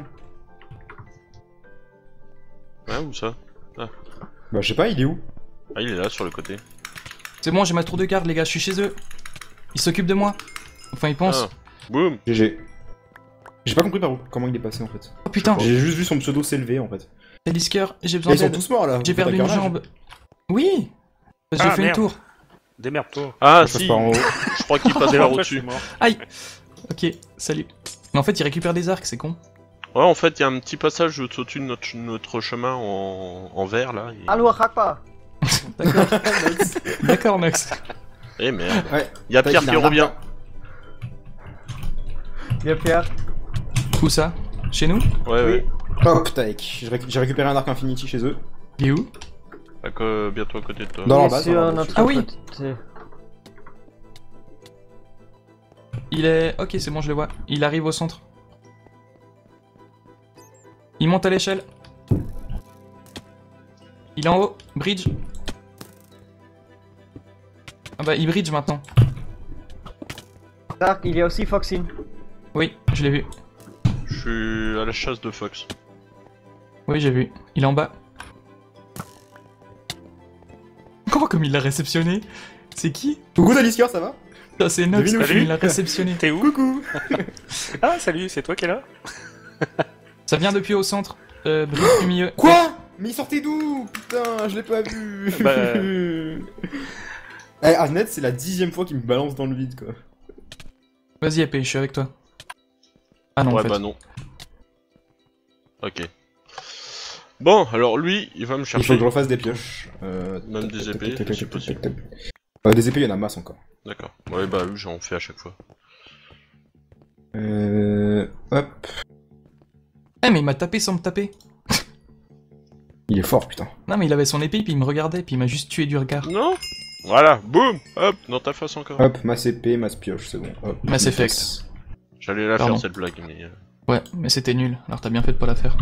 Ouais, où ça? Bah, je sais pas, il est où? Ah, il est là, sur le côté. C'est bon, j'ai ma tour de garde, les gars, je suis chez eux. Ils s'occupent de moi. Enfin, ils pensent. Ah. Boum. GG. J'ai pas compris par où, comment il est passé en fait. Oh putain, J'ai juste vu son pseudo s'élever en fait. j'ai Lisker, j'ai Et besoin ils sont d'aide. tous morts là. J'ai vous faites perdu un une carnage. jambe. Oui, parce que j'ai Ah, fait une merde. tour. Démerde-toi. Ah, Je passe si. par en haut. Je crois qu'il passe par Démerde-toi, je suis au-dessus. mort. Aïe. Ok, salut. Mais en fait, ils récupèrent des arcs, c'est con. Ouais, en fait, il y a un petit passage au-dessus de notre chemin en vert là. Et... Allo Akbar. D'accord. D'accord, Max. Eh merde. Ouais. Il y a Pierre Il a qui un revient. arc. Bien Pierre. Où ça? Chez nous? Ouais, ouais. Hop, tac. J'ai récupéré un arc infinity chez eux. Il est où? Bientôt à côté de toi. Dans Il leur est base. sur dans leur base. notre Ah oui. côté. Il est... Ok, c'est bon, je le vois. Il arrive au centre. Il monte à l'échelle. Il est en haut, bridge. Ah bah, il bridge maintenant. Dark, il y a aussi Foxine. Oui, je l'ai vu. Je suis à la chasse de Fox. Oui, j'ai vu. Il est en bas. Comment comme il l'a réceptionné? C'est qui? Coucou Talisker, ça va? Ah, c'est Nox Devine où comme je il l'a réceptionné. T'es où? Coucou. Ah, salut, c'est toi qui es là? Ça vient depuis au centre. Bridge du milieu. Quoi? Mais il sortait d'où? Putain, je l'ai pas vu. Bah. Eh, Arnett, c'est la 10ème fois qu'il me balance dans le vide, quoi. Vas-y, épée, je suis avec toi. Ah non, en Ouais, fait. bah non. Ok. Bon, alors lui, il va me Il faut que chercher. je refasse des pioches. Même des épées, si possible. Des épées, il y en a masse encore. D'accord. Ouais, bah lui, j'en fais à chaque fois. Hop. Eh, mais il m'a tapé sans me taper. Il est fort, putain. Non, mais il avait son épée, puis il me regardait, puis il m'a juste tué du regard. Non. Voilà, boum, hop, dans ta face encore. Hop, masse épée, masse pioche, c'est bon. Hop. Mass Effect. J'allais la Pardon. faire cette blague, mais... Ouais, mais c'était nul. Alors t'as bien fait de pas la faire.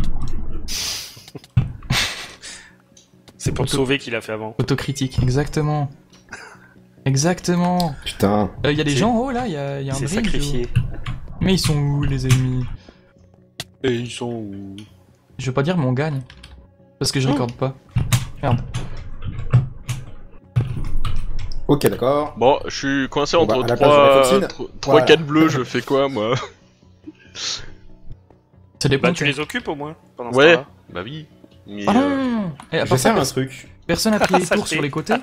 C'est pour te sauver qu'il a fait avant. Autocritique, exactement. Exactement. Putain. Y a des C'est- gens en haut là, y a un C'est bridge. sacrifié. Mais ils sont où les ennemis? Et ils sont où? Je veux pas dire mais on gagne. Parce que je recorde pas. Merde. Ok, d'accord. Bon, je suis coincé Bon, entre bah, à la place de la Foxine, 3 voilà. 4 bleus, je fais quoi, moi? Ça dépend. Bah, tu les occupes au moins pendant ce Ouais, temps-là. bah oui. Mais, Ah non. Et à Je part vais ça, faire un truc. personne a pris les Ça tours fait. sur les côtés.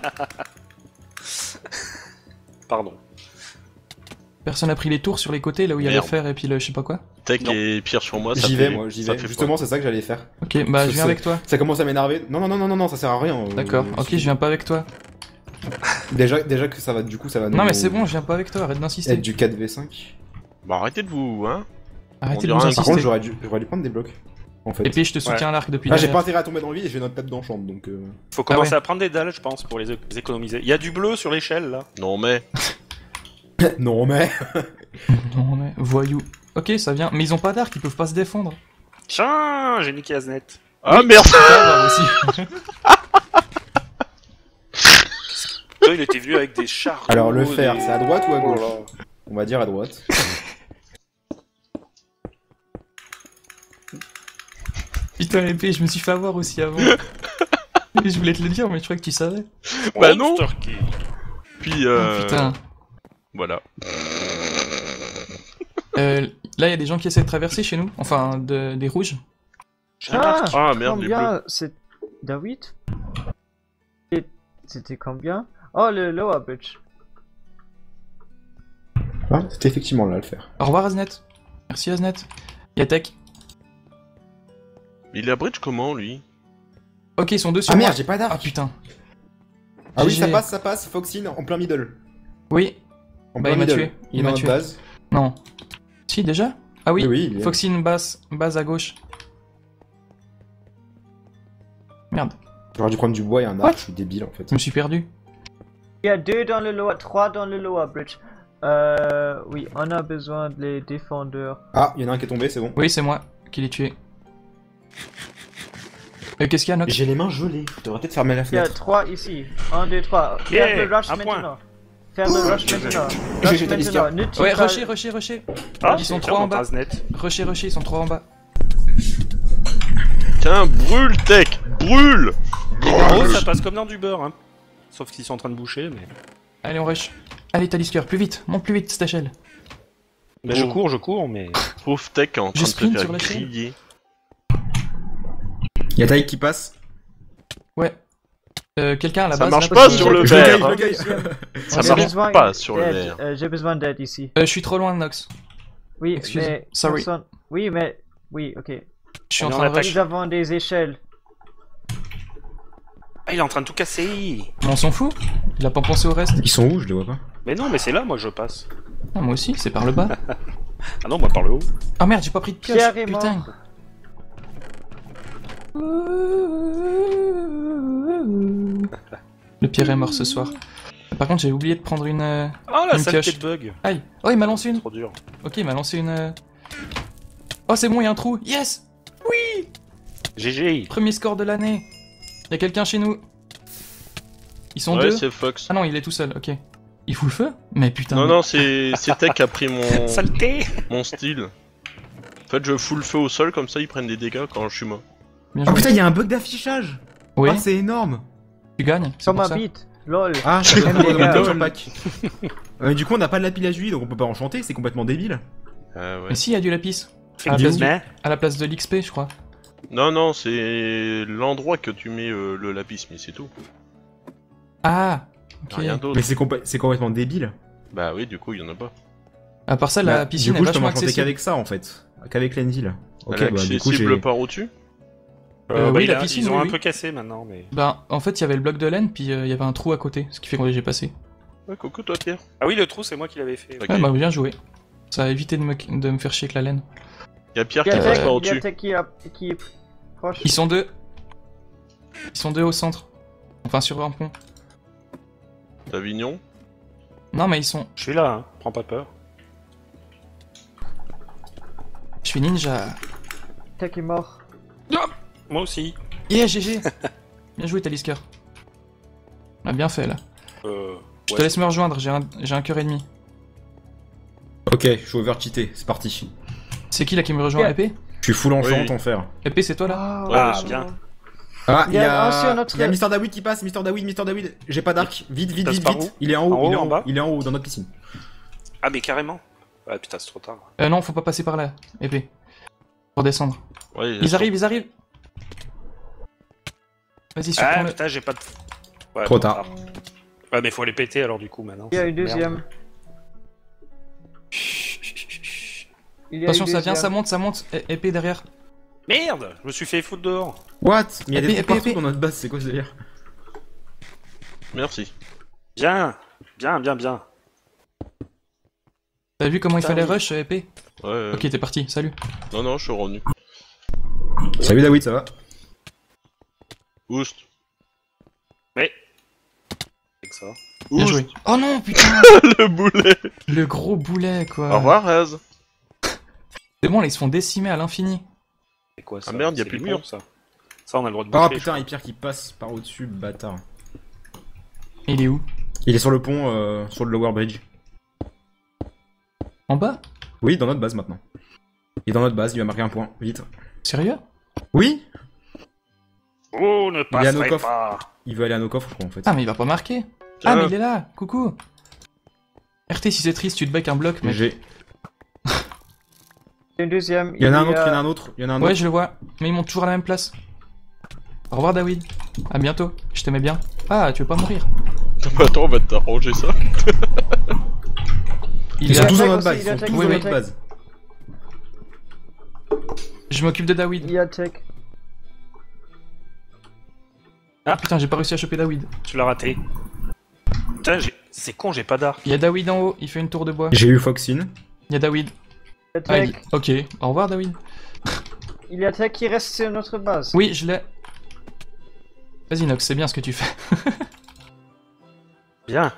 Pardon. Personne a pris les tours sur les côtés là où il y avait Merde. fer et puis le je sais pas quoi. Tech Non. et Pierre sur moi, ça J'y fait... vais, moi, j'y ça vais. fait Justement, c'est ça que j'allais faire. Ok, bah je C'est- viens avec toi. Ça commence à m'énerver. Non, non, non, non, non, non, ça sert à rien. D'accord. Ok, je viens pas avec toi. Déjà que ça va, du coup, ça va Non nous mais c'est bon, je viens pas avec toi. Arrête d'insister. être du 4v5. Bah arrêtez de vous, hein. Arrêtez de dirait nous un- Par contre, insister. j'aurais dû prendre des blocs. En fait. Et puis je te soutiens à l'arc depuis Là, j'ai derrière. pas intérêt à tomber dans le vide et je vais notre tête dans le champ, donc. Faut commencer ouais. à prendre des dalles, je pense, pour les économiser. Il y a du bleu sur l'échelle là. Non mais... Non, mais. Non mais voyou. Ok, ça vient. Mais ils ont pas d'arc, ils peuvent pas se défendre. Tiens, j'ai niqué Aznet. Ah merde. Ça va aussi. Toi, il était venu avec des chars. Alors, le fer, c'est à droite ou à Oh gauche? là. On va dire à droite. Putain épée, je me suis fait avoir aussi avant. Je voulais te le dire mais je crois que tu savais. Bah non. Monster Key. Puis Oh, putain. Voilà. Là il y a des gens qui essaient de traverser chez nous. Enfin des rouges. J'ai un arc. Ah merde, les bleus. Combien? C'est David? Et c'était combien? Oh, le Lower Bridge. Ah, c'était effectivement là le fer. Au revoir Aznet. Merci Aznet. Y'a Tech. Il a bridge comment, lui? Ok, ils sont deux sur Ah moi. merde, j'ai pas Ah d'arc. putain. Ah oui, GG. ça passe. Foxine en plein middle. Oui. En Bah, plein il m'a middle. tué. Il est Il m'a dans tué. notre base. Non. Si déjà? Ah oui. Oui, il est- Foxine base à gauche. Merde, J'aurais dû prendre du bois et un What? arc, je suis débile en fait. je me suis perdu. Il y a 2 dans le Lower, 3 dans le Lower Bridge. Oui, on a besoin des défendeurs. Ah, il y en a un qui est tombé, c'est bon. Oui, c'est moi qui l'ai tué. Qu'est-ce qu'il y a, Nox? J'ai les mains gelées, je devrais peut-être fermer la Il y a fenêtre. 3 ici. 1, 2, 3. Yeah, Faire le rush un point. maintenant. Faire le rush maintenant. J'ai Rush jeté les maintenant. Ne tue Ouais, pas- rusher. Ah, Ils sont tiens, trois en notre bas. Aznet. Rusher, ils sont trois en bas. Tiens, brûle, Tech. Brûle. En gros, ça passe comme dans du beurre, hein. Sauf qu'ils sont en train de boucher, mais. Allez, on rush. Allez, Talisker, plus vite, monte plus vite cette échelle. Mais je cours, mais. Pauvre Tech en train Je de se sprint faire sur la chaîne. griller. Y'a Taïk qui passe. Ouais. Quelqu'un à la Ça base marche là, pas parce que- sur le Je verre. le hein. gagne. Ça J'ai marche besoin pas sur le d'aide, verre. J'ai besoin d'aide ici. Je suis trop loin, Nox. Oui, Excuse- mais. sorry. personne- Oui, mais. Oui, ok. Je suis On en est en train de attaque. rush. Nous avons des échelles. Ah, il est en train de tout casser. Mais on s'en fout. Il a pas pensé au reste. Ils sont où? Je les vois pas. Mais non, mais c'est là, moi, que je passe. Ah, moi aussi, c'est par le bas. Ah non, moi, par le haut. Ah merde, j'ai pas pris de pioche. Pierre est mort. Putain. Le Pierre est mort ce soir. Par contre, j'ai oublié de prendre une. Oh, la Une saleté pioche. de bug. Aïe. Oh, il m'a lancé une. Trop dur. Ok, il m'a lancé une. Oh, c'est bon, il y a un trou. Yes. Oui. GG. Premier score de l'année. Y'a quelqu'un chez nous. Ils sont Ouais, deux. c'est Fox. Ah non, il est tout seul, ok. Il fout le feu? Mais putain. Non, non, c'est Tech qui a pris Saleté! mon style. En fait, je fous le feu au sol, comme ça ils prennent des dégâts quand je suis mort. Bien Oh joué. putain, il y a un bug d'affichage. Oui, Ah, c'est énorme. tu gagnes. C'est Sur pour ma ça. bite. Lol. Ah, je Aime les gars. sur pack. Du coup, on n'a pas de lapis lazuli, donc on peut pas enchanter, c'est complètement débile. Ouais. Mais si, il y a du lapis. Fais À la du place, mais. à la place de l'XP, je crois. Non, non, c'est l'endroit que tu mets le lapis, mais c'est tout. Ah, ok. Rien d'autre. Mais c'est complètement débile. Bah oui, du coup, il y en a pas. À part ça, la Bah, piscine du coup, est je peux vachement m'enchanter accessible. qu'avec ça en fait. Qu'avec l'Enville. Ok, Elle est bah du coup, j'ai. accessible par au-dessus. oui, la piscine, ils ont oui, un oui. peu cassé maintenant, mais. Ben, en fait, il y avait le bloc de laine, puis il y avait un trou à côté, ce qui fait que j'ai passé. Ouais, coucou toi, Pierre. Ah oui, le trou, c'est moi qui l'avais fait. Ok. Ouais, bah bien joué. Ça a évité de me faire chier avec la laine. Y'a Pierre Il y qui a passe Tech, par il y a au-dessus. Tech qui est proche. Ils sont deux. Ils sont deux au centre. Enfin, sur un pont. D'Avignon. Non, mais ils sont... Je suis là, hein. Prends pas peur. Je suis ninja. Tech est mort. Moi aussi. Yeah, GG. Bien joué, Talisker. On a bien fait, là. Je te laisse me rejoindre, j'ai un cœur et demi. Ok, je suis over-cheaté, c'est parti. C'est qui, là, qui me rejoint? Yeah. Épée? Je suis full enchant Oui. en fer. Épée, c'est toi, là? Ouais, Ah, ouais, bien. Ah, Il y a un sur notre- il y a Mr. David qui passe, Mr. David. J'ai pas d'arc. Vite, vite, Passe vite, par vite. où Il est en haut, En haut, il est en bas il est en haut dans notre piscine. Ah, mais carrément. Ah, putain, c'est trop tard. Non, faut pas passer par là, épée. Pour descendre. Ouais, Ils arrivent. Vas-y, Ah, surprends-le. putain, j'ai pas de. Ouais, Trop tard. Ouais, mais faut les péter alors, du coup, maintenant. Il y a une Merde. deuxième. Il y a Attention, une ça vient, deuxième. ça monte. Épée derrière. Merde! Je me suis fait foutre dehors. What? Mais il y a des Épée, trucs partout épée. dans notre base, c'est quoi ce délire? Merci. Bien. Bien. T'as vu comment il Putain, fallait oui. rush, épée? Ouais. Ok, t'es parti, salut. Non, je suis revenu. Salut David, ça va? Oust. C'est que ça. Bien Oust. joué. Oh non, putain. Le boulet. Le gros boulet, quoi. Au revoir, Raz. C'est bon, là, ils se font décimer à l'infini. C'est quoi ça? Ah merde, y a C'est plus de les mur. pompes, ça. Ça, on a le droit de Ah bouffer. putain, et Pierre qui passe par au-dessus, bâtard. Il est où? Il est sur le pont, sur le lower bridge. En bas? Oui, dans notre base maintenant. Il est dans notre base, il va marquer un point, vite. Sérieux? Oui? Oh, ne Il est à nos passerai coffres. pas. Il veut aller à nos coffres, je crois, en fait. Ah, mais il va pas marquer. Tiens. Ah, mais il est là. Coucou. RT, si c'est triste, tu te bec un bloc, mais... J'ai. Il y a une deuxième. Il y en a un autre, il y en a un autre, il y en a un Ouais, autre. je le vois. Mais ils montent toujours à la même place. Au revoir, David. À bientôt. Je t'aimais bien. Ah, tu veux pas mourir? Attends, on va t'arranger ça. Ils sont est- tous dans attaque notre base, aussi, ils sont il tous attaque, dans il notre attaque. base. Je m'occupe de David. Il y a Tech. Ah putain, j'ai pas réussi à choper David. Tu l'as raté. Putain, c'est con, j'ai pas d'arc. Il y a David en haut, il fait une tour de bois. J'ai eu Foxine. Il y a David. Il y a Ah, Tech. Ok, au revoir David. Il y a Tech qui reste sur notre base. Oui, je l'ai. Vas-y Nox, c'est bien ce que tu fais. Bien.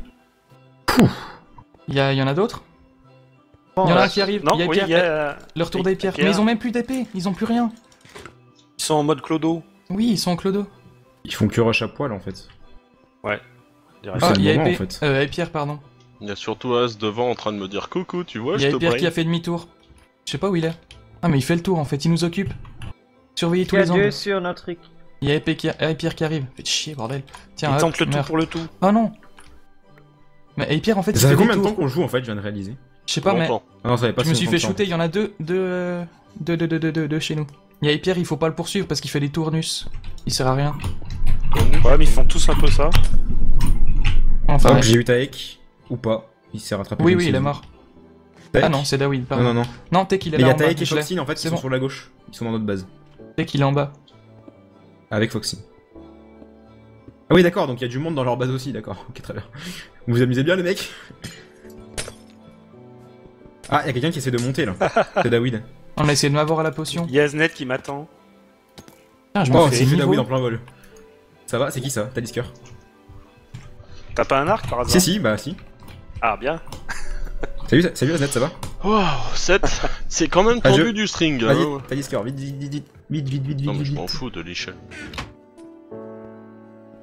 Il y en a d'autres? Bon, Il y en a ouais. un qui arrive, Non, il y a oui, Pierre. il y a. Leur tour il y a d'épée. Pierre. Mais ils ont même plus d'épée, ils ont plus rien. Ils sont en mode clodo. Oui, ils sont en clodo. Ils font que rush à poil en fait. Direct. Ah, Ah, c'est il y a le moment, épée. en fait. Et Pierre, pardon. Il y a surtout As devant en train de me dire coucou, tu vois, Il y je a te Pierre brain. qui a fait demi-tour. Je sais pas où il est. Ah, mais il fait le tour en fait, il nous occupe. Surveillez tous Il y a les deux angles. sur notre équipe. Il y a Pierre qui arrive. Faites chier, bordel. Tiens, Ils hop, tentent le tout meurs. pour le tout. Oh non. Mais Pierre en fait, il Ça fait fait des combien de temps tours. qu'on joue en fait, je viens de réaliser. Je sais pas, mais Longtemps. Ah non, ça avait pas je me si suis longtemps fait que ça. shooter. Il y en a deux chez nous. Il y a Pierre, il faut pas le poursuivre parce qu'il fait des tournus. Il sert à rien. Ouais, mais ils font tous un peu ça. Enfin, Hop, ouais. j'ai eu Taek. Ou pas. Il s'est rattrapé. Oui, comme oui, il s'il- est mort. Taek. Ah non, c'est David, pardon. Non, non, non. Non, Tech, il est Mais il y là a en bas. Taek et je l'ai. Foxine en fait, C'est ils sont bon. sur la gauche. Ils sont dans notre base. Tech, il est en bas. Avec Foxine. Ah oui, d'accord, donc il y a du monde dans leur base aussi, d'accord. Ok, très bien. Vous vous amusez bien, les mecs? Ah, il y a quelqu'un qui essaie de monter là. C'est David. On a essayé de m'avoir à la potion. Il y a Znet qui m'attend. Ah, je me Oh, fais c'est vu niveau. David en plein vol. Ça va? C'est qui ça? Talisker? T'as pas un arc par hasard? Si, bah si. Ah, bien. Salut Aznet, ça va? Waouh, 7. C'est quand même Ah, tendu je- du string. Vas-y, Hein. Talisker, vite, vite, vite, vite, vite, vite, vite, Non, mais vite, je m'en vite. fous de l'échelle.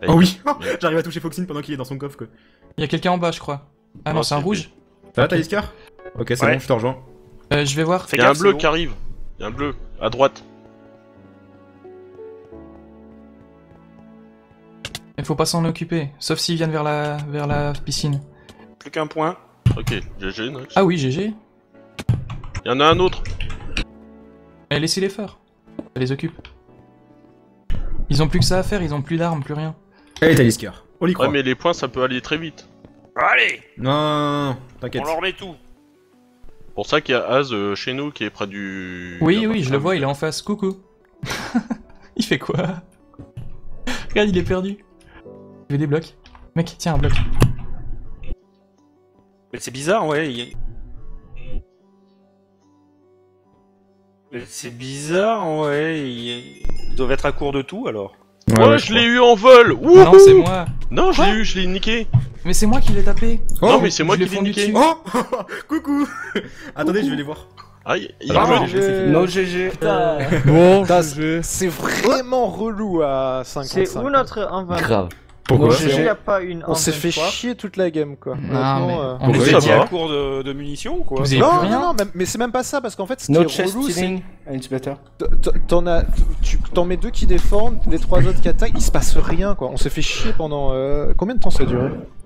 Oh oui. J'arrive à toucher Foxine pendant qu'il est dans son coffre quoi. Il y a quelqu'un en bas, je crois. Ah non, Non, c'est un c'est rouge. Ça va Talisker? Ok, c'est Ouais. bon, je te rejoins. Je vais voir. Fais Il y a un gaffe, bleu c'est bon. qui arrive. Il y a un bleu, à droite. Il faut pas s'en occuper, sauf s'ils viennent vers la piscine. Plus qu'un point. Ok, GG, Nox. Ah oui, GG. Il y en a un autre. Eh, laissez-les faire. Ça les occupe. Ils ont plus que ça à faire, ils ont plus d'armes, plus rien. Allez Talisker, on y croit. Ouais, mais les points, ça peut aller très vite. Allez, Non, t'inquiète. on leur met tout. Pour ça qu'il y a Az chez nous qui est près du... Oui, oui, je le vois, il est en face. Coucou. Il fait quoi? Regarde, il est perdu. Il veut des blocs. Mec, tiens un bloc. Mais c'est bizarre, ouais. Mais c'est bizarre, ouais. Ils doivent être à court de tout alors. Ouais, je l'ai eu en vol. Wouhou. Non, c'est moi. Non, je l'ai eu, je l'ai niqué. Mais c'est moi qui l'ai tapé. Non, mais c'est moi Je l'ai qui l'ai fondu niqué. dessus. Oh coucou. Attendez, je vais les voir. Ah, il Ah, vole. non, je vais essayer. No GG. Bon, c'est vraiment relou à 55. C'est où notre envoi? Grave. Pourquoi? Il n'y a pas une On s'est fait envoi. chier toute la game quoi. Non, Honnêtement, mais euh. on Oui, est ça Vous étiez va. à court de munitions, quoi. Vous avez Non, plus non, rien. non, mais c'est même pas ça parce qu'en fait ce qui No est chest relou c'est stealing. It's better. t'en mets deux qui défendent, les trois autres qui attaquent, il se passe rien quoi. On s'est fait chier pendant combien de temps ça a duré?